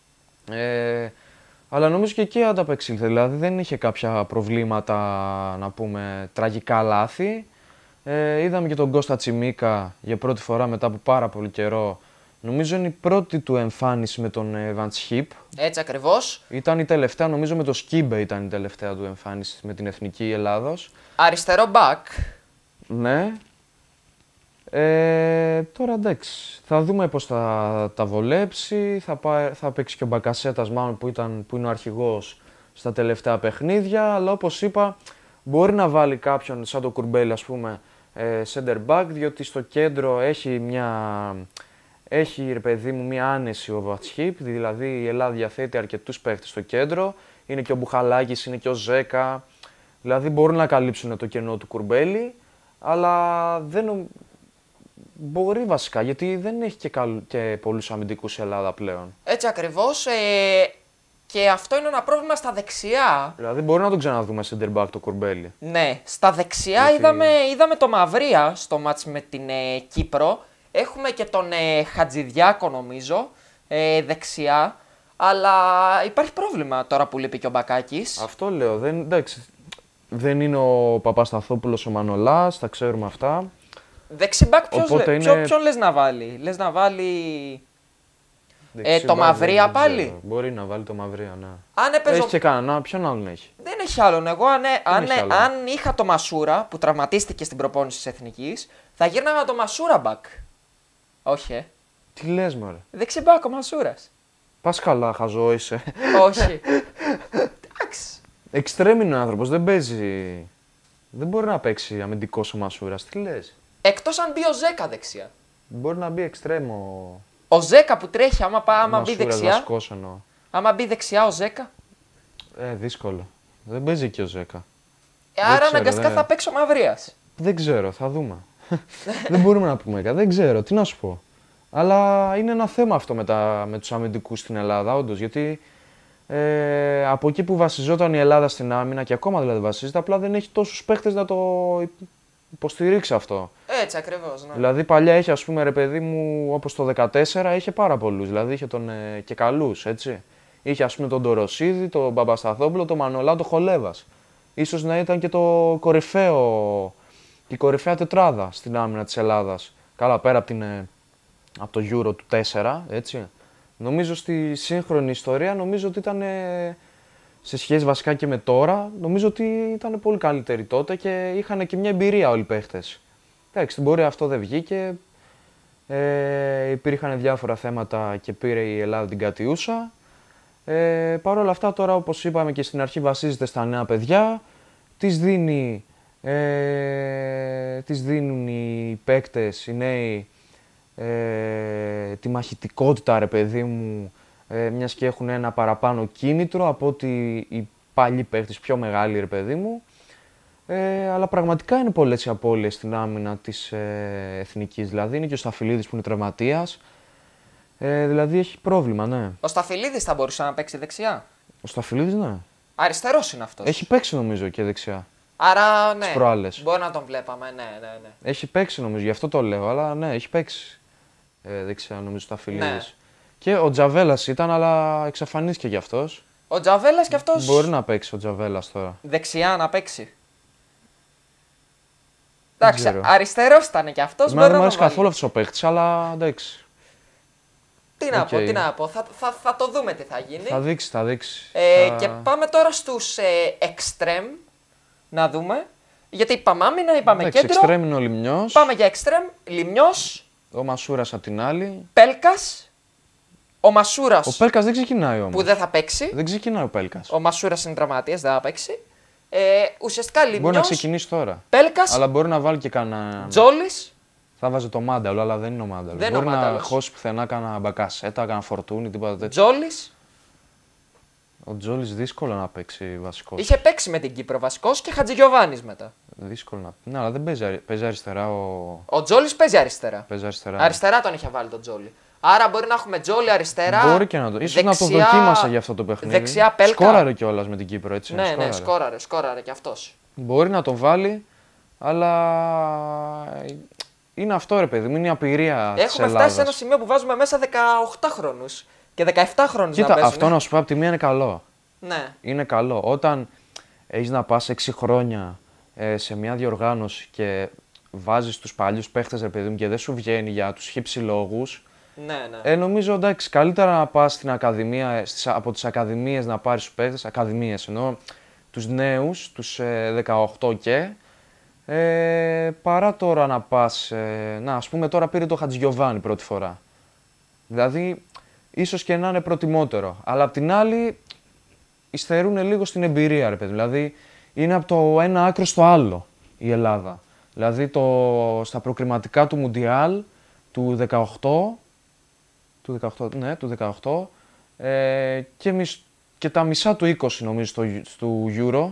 Αλλά νομίζω και εκεί ανταπεξήλθε, δηλαδή δεν είχε κάποια προβλήματα, να πούμε, τραγικά λάθη. Είδαμε και τον Κώστα Τσιμίκα για πρώτη φορά μετά από πάρα πολύ καιρό. Νομίζω είναι η πρώτη του εμφάνιση με τον Βαν Σχίπ.
Έτσι ακριβώς.
Ήταν η τελευταία, νομίζω με το Σκίμπε ήταν η τελευταία του εμφάνιση με την Εθνική Ελλάδος.
Αριστερό μπακ.
Ναι. Τώρα εντάξει, θα δούμε πώς θα τα βολέψει, θα παίξει και ο Μπακασέτας μάλλον που είναι ο αρχηγός στα τελευταία παιχνίδια, αλλά όπως είπα μπορεί να βάλει κάποιον σαν το Κουρμπέλι ας πούμε center back, διότι στο κέντρο έχει ρε παιδί μου μια άνεση ο Βατσχίπ, δηλαδή η Ελλάδα διαθέτει αρκετούς παίχτες στο κέντρο, είναι και ο Μπουχαλάκης, είναι και ο Ζέκα, δηλαδή μπορούν να καλύψουν το κενό του Κουρμπέλι, αλλά δεν μπορεί βασικά, γιατί δεν έχει και πολλούς αμυντικούς η Ελλάδα πλέον.
Έτσι ακριβώς. Και αυτό είναι ένα πρόβλημα στα δεξιά.
Δηλαδή μπορεί να τον ξαναδούμε center back το Κουρμπέλι.
Ναι, στα δεξιά είδαμε το Μαυρία στο μάτς με την Κύπρο. Έχουμε και τον Χατζηδιάκο νομίζω δεξιά. Αλλά υπάρχει πρόβλημα τώρα που λείπει και ο Μπακάκης.
Αυτό λέω. Δεν είναι ο Παπασταθόπουλος ο Μανολάς, τα ξέρουμε αυτά.
Δεξιμπάκ ποιον λες να βάλει? Λες να βάλει το Μαυρία πάλι?
Μπορεί να βάλει το Μαυρία, ναι.
Έχει
και κανένα, ποιον άλλον έχει?
Δεν έχει άλλον. Εγώ αν είχα το Μασούρα που τραυματίστηκε στην προπόνηση της Εθνικής, θα γύρναγα το Μασούρα μπακ. Όχι,
Τι λες μωρέ?
Δεξιμπάκ ο Μασούρας.
Πας καλά, χαζό είσαι.
Όχι. Εντάξει.
Εξτρέμ είναι ο άνθρωπος, δεν παίζει. Δεν μπορεί να παίξει αμυντικός ο Μασούρας, τι λες?
Εκτός αν μπει ο Ζέκα δεξιά.
Μπορεί να μπει εξτρέμ
ο Ζέκα που τρέχει, άμα μπει δεξιά.
Βασικός εννοώ.
Άμα μπει δεξιά ο Ζέκα.
Δύσκολο. Δεν παίζει και ο Ζέκα.
Άρα αναγκαστικά θα παίξει ο Μαυρίας.
Δεν ξέρω, θα δούμε. Δεν μπορούμε να πούμε κάτι, δεν ξέρω, τι να σου πω. Αλλά είναι ένα θέμα αυτό με τους αμυντικούς στην Ελλάδα, όντως, γιατί από εκεί που βασιζόταν η Ελλάδα στην άμυνα και ακόμα δηλαδή βασίζεται, απλά δεν έχει τόσους παίχτες να το υποστηρίξει αυτό.
Έτσι ακριβώς, ναι.
Δηλαδή παλιά είχε, ας πούμε, ρε παιδί μου, όπως το 14 είχε πάρα πολλούς, δηλαδή είχε και καλούς, έτσι. Είχε, ας πούμε, τον Ντοροσίδη, τον Παπασταθόπουλο, τον Μανολά, τον Χολέβας. Ίσως να ήταν και το η κορυφαία τετράδα στην άμυνα της Ελλάδας. Καλά, πέρα από το Euro του 4, έτσι. Νομίζω στη σύγχρονη ιστορία, νομίζω ότι ήταν, σε σχέση βασικά και με τώρα, νομίζω ότι ήταν πολύ καλύτεροι τότε και είχαν και μια εμπειρία όλοι οι παίχτες. Εντάξει, στην πορεία αυτό δεν βγήκε. Υπήρχαν διάφορα θέματα και πήρε η Ελλάδα την κατιούσα. Παρ' όλα αυτά τώρα, όπως είπαμε και στην αρχή, βασίζεται στα νέα παιδιά. Τις δίνουν οι παίκτες, οι νέοι, τη μαχητικότητα, ρε παιδί μου, μιας και έχουν ένα παραπάνω κίνητρο από ότι οι παλιοί παίκτες πιο μεγάλοι, ρε παιδί μου. Αλλά πραγματικά είναι πολλές οι απώλειες στην άμυνα της εθνικής. Δηλαδή είναι και ο Σταφυλίδης που είναι τραυματίας. Δηλαδή έχει πρόβλημα, ναι.
Ο Σταφυλίδης θα μπορούσε να παίξει δεξιά.
Ο Σταφυλίδης, ναι.
Αριστερός είναι αυτός.
Έχει παίξει νομίζω και δεξιά.
Άρα ναι,
προάλλες.
μπορεί να τον βλέπαμε, ναι.
Έχει παίξει νομίζω, γι' αυτό το λέω, αλλά ναι, έχει παίξει δεξιά νομίζω ο Σταφυλίδης. Ναι. Και ο Τζαβέλας ήταν, αλλά εξαφανίστηκε κι αυτός.
Ο Τζαβέλας κι αυτός.
Μπορεί να παίξει ο Τζαβέλας τώρα.
Δεξιά να παίξει. Εντάξει, αριστερός ήταν κι αυτός.
Δεν μου αρέσει καθόλου αυτός ο παίχτης, αλλά εντάξει.
Τι να πω, θα το δούμε τι θα γίνει.
Θα δείξει.
Και πάμε τώρα στους εξτρέμ, να δούμε. Γιατί είπαμε άμυνα, είπαμε κέντρο.
Εξτρέμ είναι ο Λιμνιός.
Πάμε για εξτρέμ, Λιμνιός.
Ο Μασούρας απ' την άλλη.
Πέλκας. Ο Μασούρας.
Ο Πέλκας δεν ξεκινάει όμως.
Που δεν θα παίξει.
Δεν ξεκινάει ο Πέλκας.
Ο Μασούρας είναι τραυματίας, δεν θα παίξει. Ουσιαστικά Λιμνιός.
Μπορεί να ξεκινήσει τώρα.
Πέλκας.
Αλλά μπορεί να βάλει και κανένα.
Τζόλης.
Θα βάζει το Μάνταλο, αλλά δεν είναι ο Μάνταλο.
Δεν
μπορεί
να
χώσει πουθενά κανένα Μπακασέτα, κανένα Φορτούνι, τίποτα τέτοιο.
Τζόλης.
Ο Τζόλης δύσκολο να παίξει βασικός.
Είχε παίξει με την Κύπρο βασικός και Χατζηγιοβάνης μετά.
Δύσκολο να. Ναι, αλλά δεν παίζει αριστερά
Ο Τζόλης παίζει αριστερά.
Παίζει αριστερά.
Αριστερά τον είχε βάλει τον Τζόλη. Άρα μπορεί να έχουμε Τζόλη αριστερά.
Μπορεί και να το. Ίσως να το δοκίμασα για αυτό το παιχνίδι.
Δεξιά Πέλκα.
Σκόραρε κιόλας με την Κύπρο, έτσι.
Ναι, σκόραρε κι αυτός.
Μπορεί να τον βάλει, αλλά είναι αυτό ρε παιδί μου, είναι η απειρία της
Έχουμε
Ελλάδας.
φτάσει σε ένα σημείο που βάζουμε μέσα 18 χρόνους και 17 χρόνους
Κοίτα,
να παίζουν.
αυτό να σου πω από τη μία είναι καλό.
Ναι.
Είναι καλό. Όταν έχεις να πας 6 χρόνια σε μια διοργάνωση και βάζεις τους παλιούς παίχτες ρε παιδί μου και δεν σου βγαίνει για τους χύψη λόγους.
Ναι.
Νομίζω εντάξει, καλύτερα να πας στην ακαδημία, από τις ακαδημίες να πάρεις τους παίχτες, ακαδημίες εννοώ, τους νέους, τους 18 και Παρά τώρα να πας, ας πούμε τώρα πήρε το Χατζηγιοβάνι πρώτη φορά. Δηλαδή, ίσως και να είναι προτιμότερο. Αλλά απ' την άλλη, υστερούν λίγο στην εμπειρία, ρε παιδί. Δηλαδή, είναι από το ένα άκρο στο άλλο η Ελλάδα. Δηλαδή, στα προκριματικά του Μουντιάλ του 18, του 18 και τα μισά του 20 νομίζω στο Euro.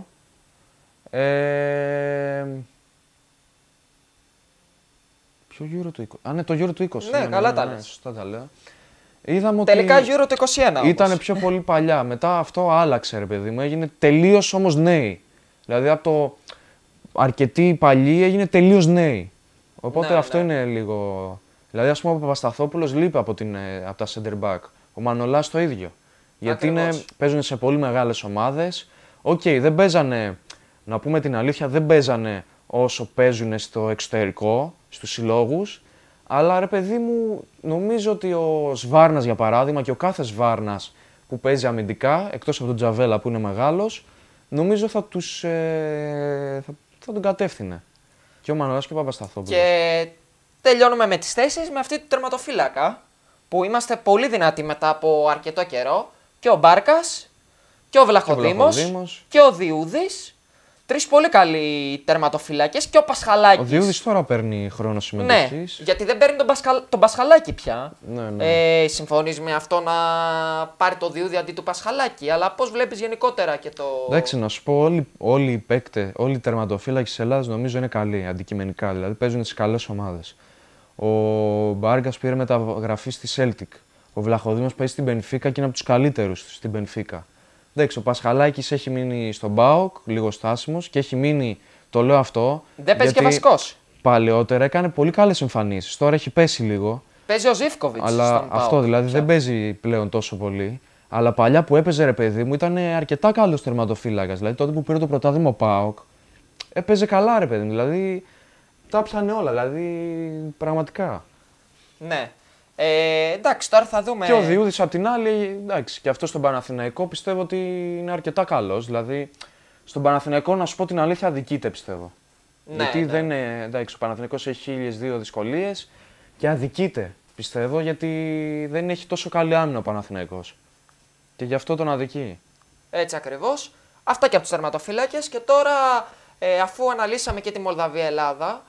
Ποιο Euro του 20? Ναι, το Euro του 20.
Ναι, καλά τα λες.
Σωστά τα λέω. Είδαμε
Τελικά
ότι
Euro το 21 όμως.
ήταν πιο πολύ παλιά. Μετά αυτό άλλαξε, ρε παιδί μου. Έγινε τελείως όμως νέοι. Δηλαδή από το αρκετοί παλιοί έγινε τελείως νέοι. Οπότε αυτό είναι λίγο. Δηλαδή, ας πούμε, ο Παπασταθόπουλος λείπει από τα center back. Ο Μανολάς το ίδιο. Γιατί παίζουν σε πολύ μεγάλες ομάδες. Οκ, δεν παίζανε, να πούμε την αλήθεια, δεν παίζανε όσο παίζουν στο εξωτερικό, στους συλλόγους. Αλλά ρε παιδί μου, νομίζω ότι ο Σβάρνας για παράδειγμα και ο κάθε Σβάρνας που παίζει αμυντικά, εκτός από τον Τζαβέλα που είναι μεγάλος, νομίζω θα τον κατεύθυνε. Και ο Μανολάς και ο Παπασταθόπουλος.
Και τελειώνουμε με τις θέσεις με αυτή του τερματοφύλακα, που είμαστε πολύ δυνατοί μετά από αρκετό καιρό. Και ο Μπάρκας, και ο Βλαχοδήμος, και ο Διούδης. Τρεις πολύ καλοί τερματοφύλακες και ο Πασχαλάκης.
Ο Διούδης τώρα παίρνει χρόνο συμμετοχής.
Ναι, γιατί δεν παίρνει τον Πασχαλάκη πια.
Ναι.
Συμφωνείς με αυτό να πάρει το Διούδη αντί του Πασχαλάκη, αλλά πώς βλέπεις γενικότερα και το.
Εντάξει, να σου πω, όλοι οι παίκτες, όλοι οι τερματοφύλακες της Ελλάδας νομίζω είναι καλοί αντικειμενικά, δηλαδή παίζουν στις καλές ομάδες. Ο Μπάρκας πήρε μεταγραφή στη Celtic. Ο Βλαχοδήμος παίζει στην Μπενφίκα και είναι από τους καλύτερους στην Μπενφίκα. Εντάξει, ο Πασχαλάκης έχει μείνει στον ΠΑΟΚ, λίγο στάσιμος και έχει μείνει, το λέω αυτό.
Δεν παίζει και βασικός.
Παλαιότερα έκανε πολύ καλές εμφανίσεις. Τώρα έχει πέσει λίγο.
Παίζει ο Ζίβκοβιτς.
Αλλά αυτό δηλαδή δεν παίζει πλέον τόσο πολύ. Αλλά παλιά που έπαιζε, ρε παιδί μου, ήταν αρκετά καλός τερματοφύλακας. Δηλαδή τότε που πήρε το πρωτάθλημα ο ΠΑΟΚ, έπαιζε καλά, ρε παιδί μου. Δηλαδή τα πιάνε όλα. Δηλαδή πραγματικά.
Ναι. Εντάξει, τώρα θα δούμε.
Και ο Διούδης απ' την άλλη, εντάξει, και αυτό στον Παναθηναϊκό πιστεύω ότι είναι αρκετά καλός. Δηλαδή, στον Παναθηναϊκό, να σου πω την αλήθεια, αδικείται πιστεύω.
Ναι,
γιατί
ναι.
δεν είναι. Εντάξει, ο Παναθηναϊκός έχει 1002 δυσκολίες και αδικείται πιστεύω γιατί δεν έχει τόσο καλή άμυνα ο Παναθηναϊκός. Και γι' αυτό τον αδικεί.
Έτσι ακριβώς. Αυτά και από τους τερματοφύλακες. Και τώρα, αφού αναλύσαμε και τη Μολδαβία-Ελλάδα,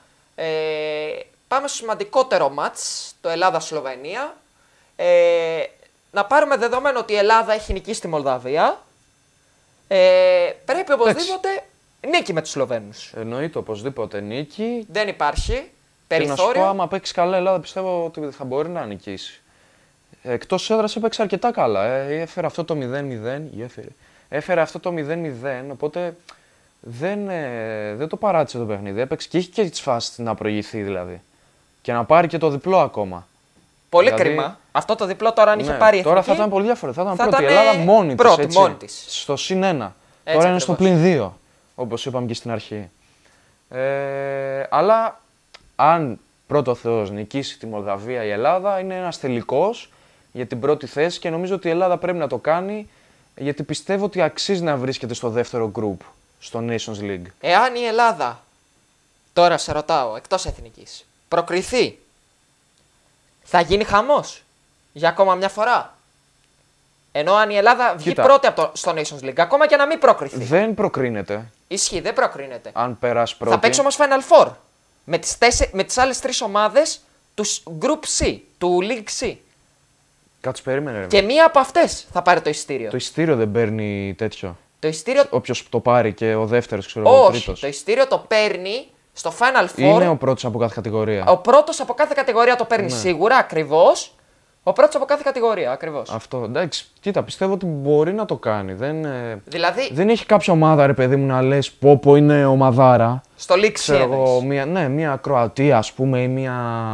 πάμε στο σημαντικότερο μάτς, το Ελλάδα-Σλοβενία. Να πάρουμε δεδομένο ότι η Ελλάδα έχει νικήσει τη Μολδαβία. Πρέπει οπωσδήποτε νίκη με τους Σλοβαίνους.
Εννοείται οπωσδήποτε νίκη.
Δεν υπάρχει
Και να σου πω,
περιθώριο.
άμα παίξει καλά η Ελλάδα, πιστεύω ότι θα μπορεί να νικήσει. Εκτός έδρας έπαιξε αρκετά καλά. Έφερε αυτό το 0-0. Έφερε αυτό το 0-0, οπότε δεν το παράτησε το παιχνίδι. Έπαιξε και είχε και τις φάσεις να προηγηθεί δηλαδή. Και να πάρει και το διπλό ακόμα.
Πολύ
δηλαδή,
κρίμα. Αυτό το διπλό τώρα αν είχε πάρει η
τώρα
Εθνική,
θα ήταν πολύ διαφορετικό. Θα ήταν
θα
πρώτη. Η
ήταν
Ελλάδα μόνη
πρώτη,
της.
μόνη της.
Στο συν 1.
Έτσι
Τώρα είναι στο
ακριβώς.
πλην 2. Όπως είπαμε και στην αρχή. Αλλά αν πρώτο Θεός νικήσει τη Μολδαβία η Ελλάδα, είναι ένας τελικός για την πρώτη θέση και νομίζω ότι η Ελλάδα πρέπει να το κάνει γιατί πιστεύω ότι αξίζει να βρίσκεται στο δεύτερο group, στο Nations League.
Εάν η Ελλάδα, τώρα σε ρωτάω, εκτός εθνικής, προκριθεί, θα γίνει χαμός για ακόμα μια φορά. Ενώ αν η Ελλάδα βγει
Κοίτα.
πρώτη στο Nations League, ακόμα και να μην προκριθεί.
Δεν προκρίνεται
Ισχύει, δεν προκρίνεται.
αν περάσει πρώτη.
Θα παίξει όμως Final Four με τις άλλες τρεις ομάδες του Group C, του League C.
Κάτσε, περίμενε. Ρε.
Και μία από αυτές θα πάρει το ειστήριο.
Το ειστήριο δεν παίρνει τέτοιο.
Το ειστήριο.
Όποιος το πάρει και ο δεύτερος, ξέρω εγώ, ο
Όχι,
τρίτος.
το ειστήριο το παίρνει στο Final Four.
Είναι ο πρώτος από κάθε κατηγορία.
Ο πρώτος από κάθε κατηγορία το παίρνει σίγουρα, ακριβώς. Ο πρώτος από κάθε κατηγορία, ακριβώς.
Αυτό, εντάξει, κοίτα, πιστεύω ότι μπορεί να το κάνει.
Δηλαδή,
Δεν έχει κάποια ομάδα, ρε παιδί μου, να λες πω είναι ομαδάρα.
στο League C
Ξέρω εγώ,
εννοείς.
μια Κροατία, ας πούμε, ή μια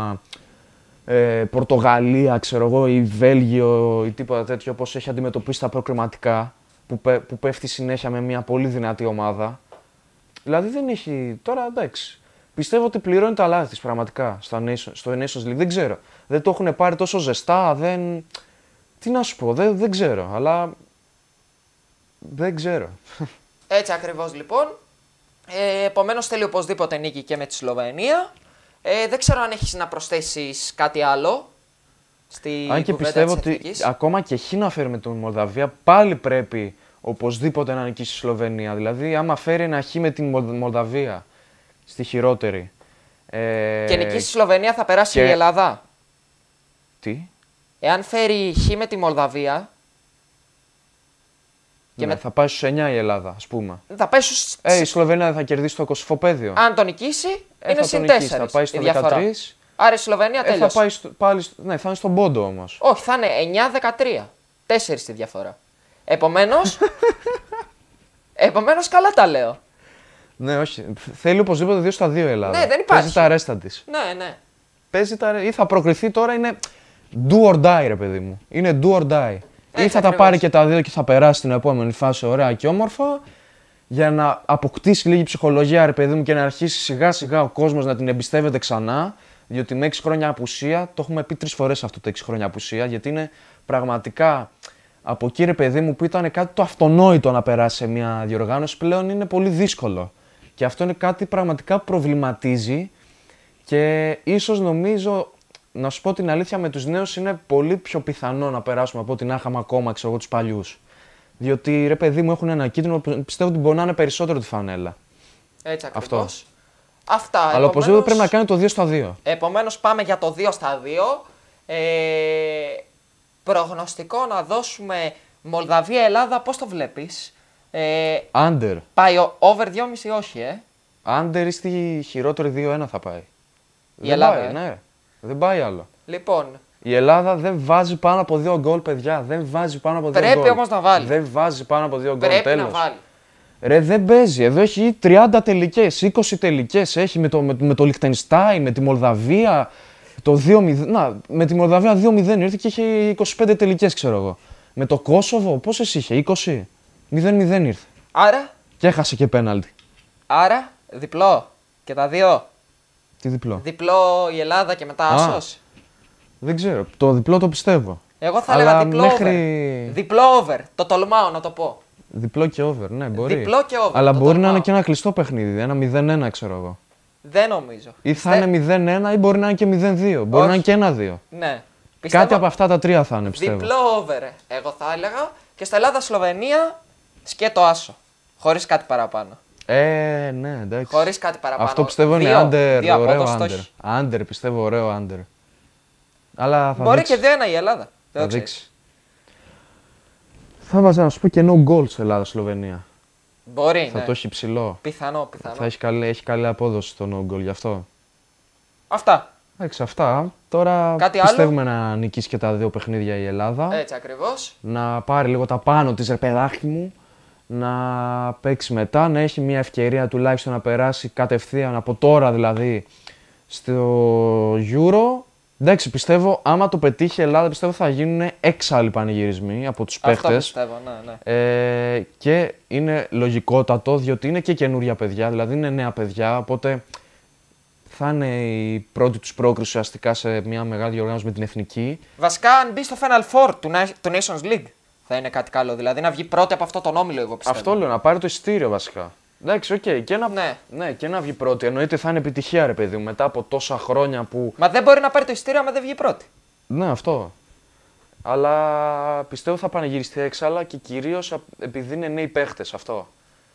Πορτογαλία, ξέρω εγώ, ή Βέλγιο ή τίποτα τέτοιο, όπως έχει αντιμετωπίσει τα προκριματικά, που πέφτει συνέχεια με μια πολύ δυνατή ομάδα. Δηλαδή δεν έχει. Τώρα εντάξει. Πιστεύω ότι πληρώνει τα λάθη της πραγματικά στο Nations League. Δεν ξέρω. Δεν το έχουν πάρει τόσο ζεστά. Τι να σου πω, δεν ξέρω. Αλλά. Δεν ξέρω.
Έτσι ακριβώς λοιπόν. Επομένως θέλει οπωσδήποτε νίκη και με τη Σλοβενία. Δεν ξέρω αν έχεις να προσθέσεις κάτι άλλο στη
Αν και
κουβέντα
πιστεύω
της
ότι
εθνικής.
ακόμα και χ να φέρει με την Μολδαβία, πάλι πρέπει οπωσδήποτε να νικήσει η Σλοβενία. Δηλαδή, άμα φέρει ένα χ με την Μολδαβία στη χειρότερη.
Και νικήσει η Σλοβενία θα περάσει
και-
η Ελλάδα.
Τι?
Εάν φέρει χ με τη Μολδαβία. Και
Ναι, θα πάει στους 9 η Ελλάδα, ας πούμε.
θα πάει στους...
Η Σλοβενία δεν θα κερδίσει το κοσυφοπαίδιο.
Αν το νικήσει, είναι
θα το
συν
νικήσει,
4
θα πάει
η
στο
διαφορά.
13.
Άρα η Σλοβενία
Θα
τέλειωσε.
πάει πάλι, ναι, θα είναι στον πόντο όμως.
Όχι, θα είναι 9-13. 4 τη διαφορά. Επομένως, καλά τα λέω.
Ναι, όχι. Θέλει οπωσδήποτε 2 στα 2 η Ελλάδα.
Ναι, δεν υπάρχει.
Παίζει τα ρέστα της.
Ναι, ναι.
Ή θα προκριθεί τώρα, είναι do or die, ρε παιδί μου. Είναι do or die. Ή
Έτσι
θα τα
ακριβώς.
πάρει και τα δύο και θα περάσει την επόμενη φάση ωραία και όμορφα, για να αποκτήσει λίγη ψυχολογία, ρε παιδί μου, και να αρχίσει σιγά σιγά ο κόσμος να την εμπιστεύεται ξανά. Διότι με 6 χρόνια απουσία, το έχουμε πει 3 φορές αυτό το 6 χρόνια απουσία, γιατί είναι πραγματικά από εκεί, ρε παιδί μου, που ήταν κάτι το αυτονόητο να περάσει σε μια διοργάνωση, πλέον είναι πολύ δύσκολο. Και αυτό είναι κάτι πραγματικά που προβληματίζει και ίσως νομίζω, να σου πω την αλήθεια, με τους νέους είναι πολύ πιο πιθανό να περάσουμε από ότι να είχαμε ακόμα, ξέρω εγώ, τους παλιούς. Διότι, ρε παιδί μου, έχουν ένα κίτρινο που πιστεύω ότι μπορεί να είναι περισσότερο τη φανέλα.
Έτσι
Αυτό.
ακριβώς. Αυτά.
Αλλά οπωσδήποτε πρέπει να κάνει το 2 στα 2.
Επομένως πάμε για το 2 στα 2. Προγνωστικό να δώσουμε Μολδαβία-Ελλάδα, πώς το βλέπεις.
Under.
Πάει over 2,5 όχι,
Under ή στη χειρότερη 2-1 θα πάει.
Η Ελλάδα,
πάει, ναι. Δεν πάει άλλο.
Λοιπόν,
Η Ελλάδα δεν βάζει πάνω από 2 γκολ, παιδιά. Δεν βάζει πάνω από 2 γκολ.
Πρέπει όμως να βάλει.
Δεν βάζει πάνω από 2 γκολ.
πρέπει
Τέλος.
να βάλει.
Ρε, δεν παίζει. Εδώ έχει 30 τελικές, 20 τελικές. Έχει με το Λιχτενστάιν, με τη Μολδαβία. Το 2-0. Να, με τη Μολδαβία 2-0 ήρθε και είχε 25 τελικές, ξέρω εγώ. Με το Κόσοβο, πόσες είχε, 20. 0-0 ήρθε. Και έχασε και πέναλτι.
Άρα, διπλό και τα δύο.
Τι διπλό.
Διπλό η Ελλάδα και μετά άσος.
Δεν ξέρω. Το διπλό το πιστεύω.
Εγώ θα
Αλλά
έλεγα διπλό
μέχρι-
over. Διπλό over. Το τολμάω να το πω.
Διπλό και over, ναι, μπορεί.
Διπλό και over,
Αλλά
το
μπορεί να
τολμάω.
είναι και ένα κλειστό παιχνίδι. Ένα 0-1, ξέρω εγώ.
Δεν νομίζω.
Ή θα είναι 0-1 ή μπορεί να είναι και 0-2. Μπορεί
Όχι.
να είναι και 1-2.
Ναι.
Κάτι από αυτά τα τρία θα είναι, πιστεύω.
Διπλό over, εγώ θα έλεγα. Και στα Ελλάδα-Σλοβενία σκέτο άσο. Χωρίς κάτι παραπάνω.
Ναι, εντάξει.
Χωρίς κάτι παραπάνω.
Αυτό πιστεύω είναι
Δύο-
under,
δύο
ωραίο
απόδοση το
under.
έχει.
Under, πιστεύω ωραίο under. Αλλά θα
Μπορεί
δείξει.
και 2-1 η Ελλάδα.
Θα
Δεν το ξέρεις.
δείξει. Θα βάζα να σου πω και no goal σε Ελλάδα-Σλοβενία.
Μπορεί,
Θα
ναι.
το έχει ψηλό.
Πιθανό.
Θα έχει καλή απόδοση το no goal γι' αυτό.
Αυτά.
Εντάξει, αυτά. Τώρα
Κάτι
πιστεύουμε να νικήσει και τα δύο παιχνίδια η Ελλάδα.
Έτσι ακριβώς.
Να πάρει λίγο τα πάνω της, ρε παιδάκι μου. Να παίξει μετά, να έχει μια ευκαιρία τουλάχιστον να περάσει κατευθείαν από τώρα δηλαδή στο Euro. Εντάξει, πιστεύω άμα το πετύχει η Ελλάδα, πιστεύω θα γίνουν έξαλλοι πανηγυρισμοί από τους
Αυτό
παίχτες.
πιστεύω, ναι, ναι.
Και είναι λογικότατο, διότι είναι και καινούρια παιδιά, δηλαδή είναι νέα παιδιά, οπότε θα είναι η πρώτη τους πρόκριση ουσιαστικά σε μια μεγάλη διοργάνωση με την εθνική.
Βασικά, αν μπει στο Final Four του Nations League, θα είναι κάτι καλό. Δηλαδή να βγει πρώτη από αυτό τον όμιλο, εγώ πιστεύω.
Αυτό λέω, να πάρει το εισιτήριο βασικά. Εντάξει, οκ.
Ναι.
Και να βγει πρώτη. Εννοείται θα είναι επιτυχία, ρε παιδί μου, μετά από τόσα χρόνια που.
Μα δεν μπορεί να πάρει το εισιτήριο άμα δεν βγει πρώτη.
Ναι, αυτό. Αλλά πιστεύω θα πανηγυριστεί έξαλλα και κυρίως επειδή είναι νέοι παίχτες αυτό.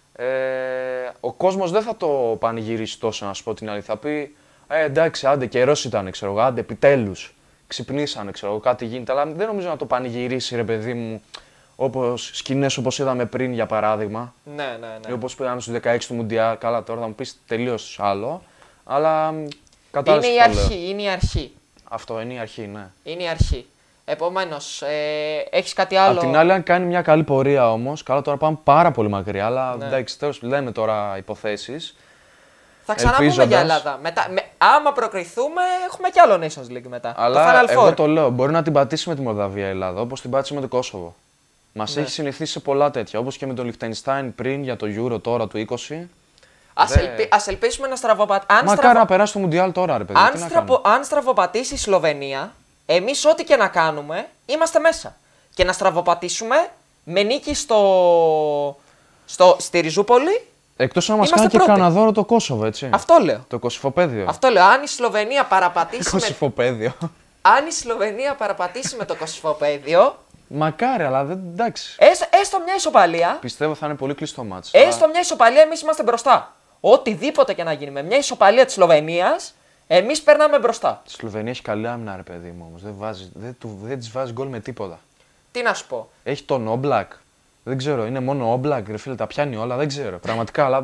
Ο κόσμος δεν θα το πανηγυρίσει τόσο, να σου πω την αλήθεια. Θα πει εντάξει, άντε καιρός ήταν, ξέρω εγώ, άντε επιτέλους. Ξυπνήσανε, ξέρω εγώ, κάτι γίνεται. Αλλά δεν νομίζω να το πανηγυρίσει, ρε παιδί μου, όπως σκηνές όπως είδαμε πριν για παράδειγμα.
Ναι, ναι,
Ή
ναι.
όπως πήγαμε στους 16 του Μουντιάλ. Καλά, τώρα θα μου πεις τελείως άλλο. Αλλά κατάλαβες
Είναι η
τι το λέω.
αρχή, είναι η αρχή.
Αυτό είναι η αρχή, ναι.
Είναι η αρχή. Επομένως, έχεις κάτι άλλο.
Απ' την άλλη, αν κάνει μια καλή πορεία όμως, καλά τώρα πάμε πάρα πολύ μακριά, αλλά
Ναι.
εντάξει, τέλος λέμε τώρα υποθέσεις.
Θα ξαναπούμε για
ελπίζοντας.
Ελλάδα. Άμα προκριθούμε, έχουμε κι άλλο Nations League μετά.
Αλλά
το Final
εγώ
Four.
το λέω, μπορεί να την πατήσει με τη Μολδαβία η Ελλάδα, όπως την πάτησε με το Κόσοβο. Μας
Ναι.
έχει συνηθίσει σε πολλά τέτοια, όπως και με το Λιχτενστάιν πριν για το Euro τώρα του 20.
Ας ελπίσουμε να στραβοπατήσει.
Μακάρι να περάσει το Μουντιάλ τώρα, ρε παιδί. τι να κάνουμε.
Αν στραβοπατήσει η Σλοβενία, εμείς ό,τι και να κάνουμε, είμαστε μέσα. Και να στραβοπατήσουμε με νίκη στη Ριζούπολη
Εκτός να μας
Είμαστε
κάνει και
πρώτοι.
κανένα δώρο το Κόσοβο, έτσι.
Αυτό λέω.
Το Κωσυφοπαίδιο.
Αυτό λέω. Αν η Σλοβενία παραπατήσει.
Κωσυφοπαίδιο.
Αν η Σλοβενία παραπατήσει με το Κωσυφοπαίδιο,
Μακάρι, αλλά δεν. Εντάξει.
έστω μια ισοπαλία.
Πιστεύω θα είναι πολύ κλειστό μάτς.
Έστω μια ισοπαλία, εμείς είμαστε μπροστά. Οτιδήποτε και να γίνει με μια ισοπαλία της Σλοβενίας, εμείς περνάμε μπροστά.
Η Σλοβενία έχει καλή άμυνα, ρε παιδί μου όμως. Δεν της βάζει γκολ με τίποτα.
Τι να σου πω.
Έχει τον Όμπλακ. Δεν ξέρω, είναι μόνο Όμπλακ, ρε φίλε, τα πιάνει όλα, δεν ξέρω. Πραγματικά, αλλά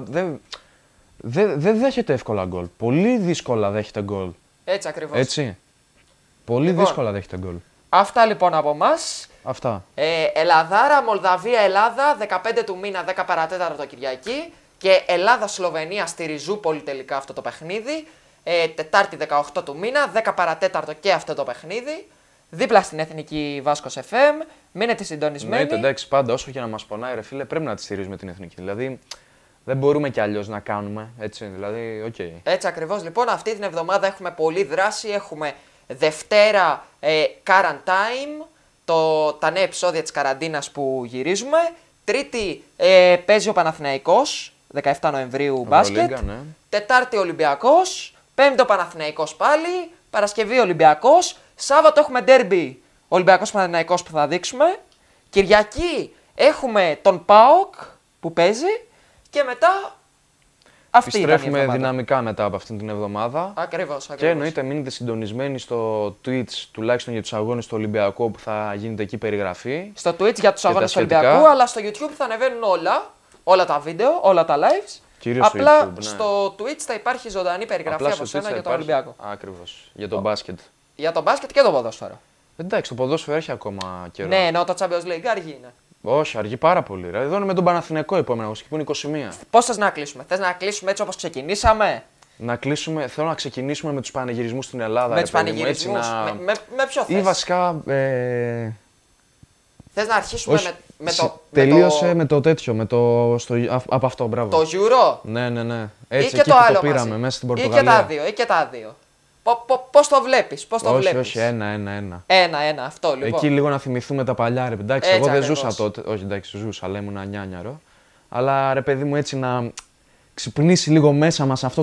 δεν δέχεται εύκολα γκολ. Πολύ δύσκολα δέχεται γκολ.
Έτσι ακριβώς.
Έτσι. Πολύ
Λοιπόν.
δύσκολα δέχεται γκολ.
Αυτά λοιπόν από εμάς.
Αυτά.
Ελλαδάρα, Μολδαβία, Ελλάδα, 15 του μήνα, 10 παρατέταρτο Κυριακή. Και Ελλάδα-Σλοβενία στη Ριζούπολη τελικά αυτό το παιχνίδι. Τετάρτη 18 του μήνα, 10 παρατέταρτο και αυτό το παιχνίδι. Δίπλα στην Εθνική Βάσκος FM. Μείνετε συντονισμένοι.
Ναι, εντάξει, πάντα όσο και να μας πονάει, ρε φίλε, πρέπει να τη στηρίζουμε την εθνική. Δηλαδή, δεν μπορούμε κι αλλιώς να κάνουμε. Έτσι, δηλαδή, οκ.
Έτσι ακριβώς λοιπόν, αυτή την εβδομάδα έχουμε πολλή δράση. Έχουμε Δευτέρα Quarantine, τα νέα επεισόδια της καραντίνας που γυρίζουμε. Τρίτη παίζει ο Παναθηναϊκός, 17 Νοεμβρίου μπάσκετ.
Ευρωλίγκα, ναι.
Τετάρτη Ολυμπιακός. Πέμπτο Παναθηναϊκός πάλι. Παρασκευή Ολυμπιακός. Σάββατο έχουμε ντέρμπι Ολυμπιακός Παναθηναϊκός που θα δείξουμε. Κυριακή έχουμε τον ΠΑΟΚ που παίζει. Και μετά αυτή ήταν η
Επιστρέφουμε
εβδομάδα.
δυναμικά μετά από αυτήν την εβδομάδα.
Ακριβώς.
Και εννοείται μείνετε συντονισμένοι στο Twitch, τουλάχιστον για τους αγώνες του Ολυμπιακού που θα γίνεται εκεί περιγραφή.
Στο Twitch για τους
τα
αγώνες του
σχετικά.
Ολυμπιακού, αλλά στο YouTube θα ανεβαίνουν όλα τα βίντεο, όλα τα lives.
Κυρίως στο
Απλά
YouTube, ναι.
στο Twitch θα υπάρχει ζωντανή περιγραφή
Απλά
από
στο
σένα
Twitch
για
θα
τον
υπάρχει.
Ολυμπιακό.
Ακριβώς. Για τον μπάσκετ.
Για τον μπάσκετ και το ποδόσφαιρο.
Εντάξει, το ποδόσφαιρο έχει ακόμα καιρό.
Ναι, ενώ το Champions League αργεί είναι.
Όχι, αργεί πάρα πολύ. Ρε. Εδώ είναι με τον Παναθηναϊκό επόμενο αγώνα που είναι 21.
Πώς θες να κλείσουμε, θες να κλείσουμε έτσι όπως ξεκινήσαμε,
Να κλείσουμε, θέλω να ξεκινήσουμε με τους πανηγυρισμούς στην Ελλάδα.
με
ρε
τους
παιδί μου,
πανηγυρισμούς,
έτσι, να...
με ποιο
Ή
θες.
βασικά.
Θες να αρχίσουμε
Όχι,
με
τελείωσε με το τέτοιο, από αυτό, μπράβο.
το Euro
Ναι.
ή
Έτσι,
και
εκεί
το
που
άλλο
το πήραμε
μαζί.
μέσα στην
Ή και
Πορτογαλία.
τα δύο. Πώς το βλέπεις, πώς το
όχι,
βλέπεις.
όχι, ένα.
Ένα, αυτό λοιπόν.
Εκεί λίγο να θυμηθούμε τα παλιά, ρε. Εντάξει,
Έτσι
εγώ δεν
ακριβώς.
ζούσα τότε. Όχι, εντάξει, ζούσα, αλλά ήμουν νιάνιαρο. Αλλά ρε παιδί μου, έτσι να ξυπνήσει λίγο μέσα μας αυτό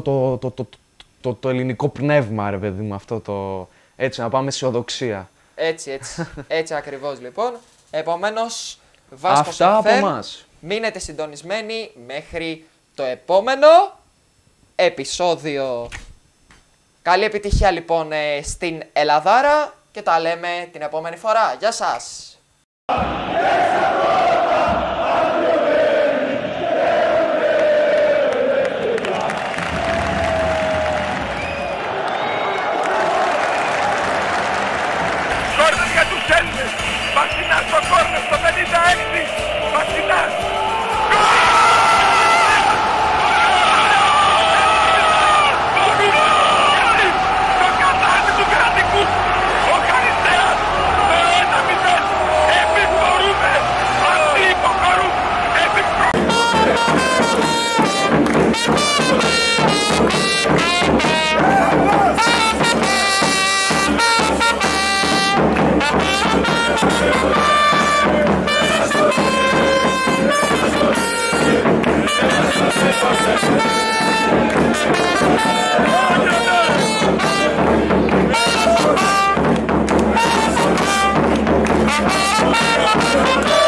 το ελληνικό πνεύμα, ρε παιδί μου. Αυτό το. Έτσι, να πάμε αισιοδοξία.
Έτσι ακριβώς λοιπόν. Επομένως, Βάσκος
Αυτά από
FM,
εμάς.
μείνετε συντονισμένοι μέχρι το επόμενο επεισόδιο. Καλή επιτυχία λοιπόν στην Ελλαδάρα και τα λέμε την επόμενη φορά. Γεια σας!
Κόρνερ για τους Έλληνες. Μαξινάς στο κόρνερ στο 56. Μαξινάς. Το κατάνι του κρατικού. Ο Χαριστέας. Το 1-0. Επιπορούμε. Αυτοί υποχωρούν.
Thank you.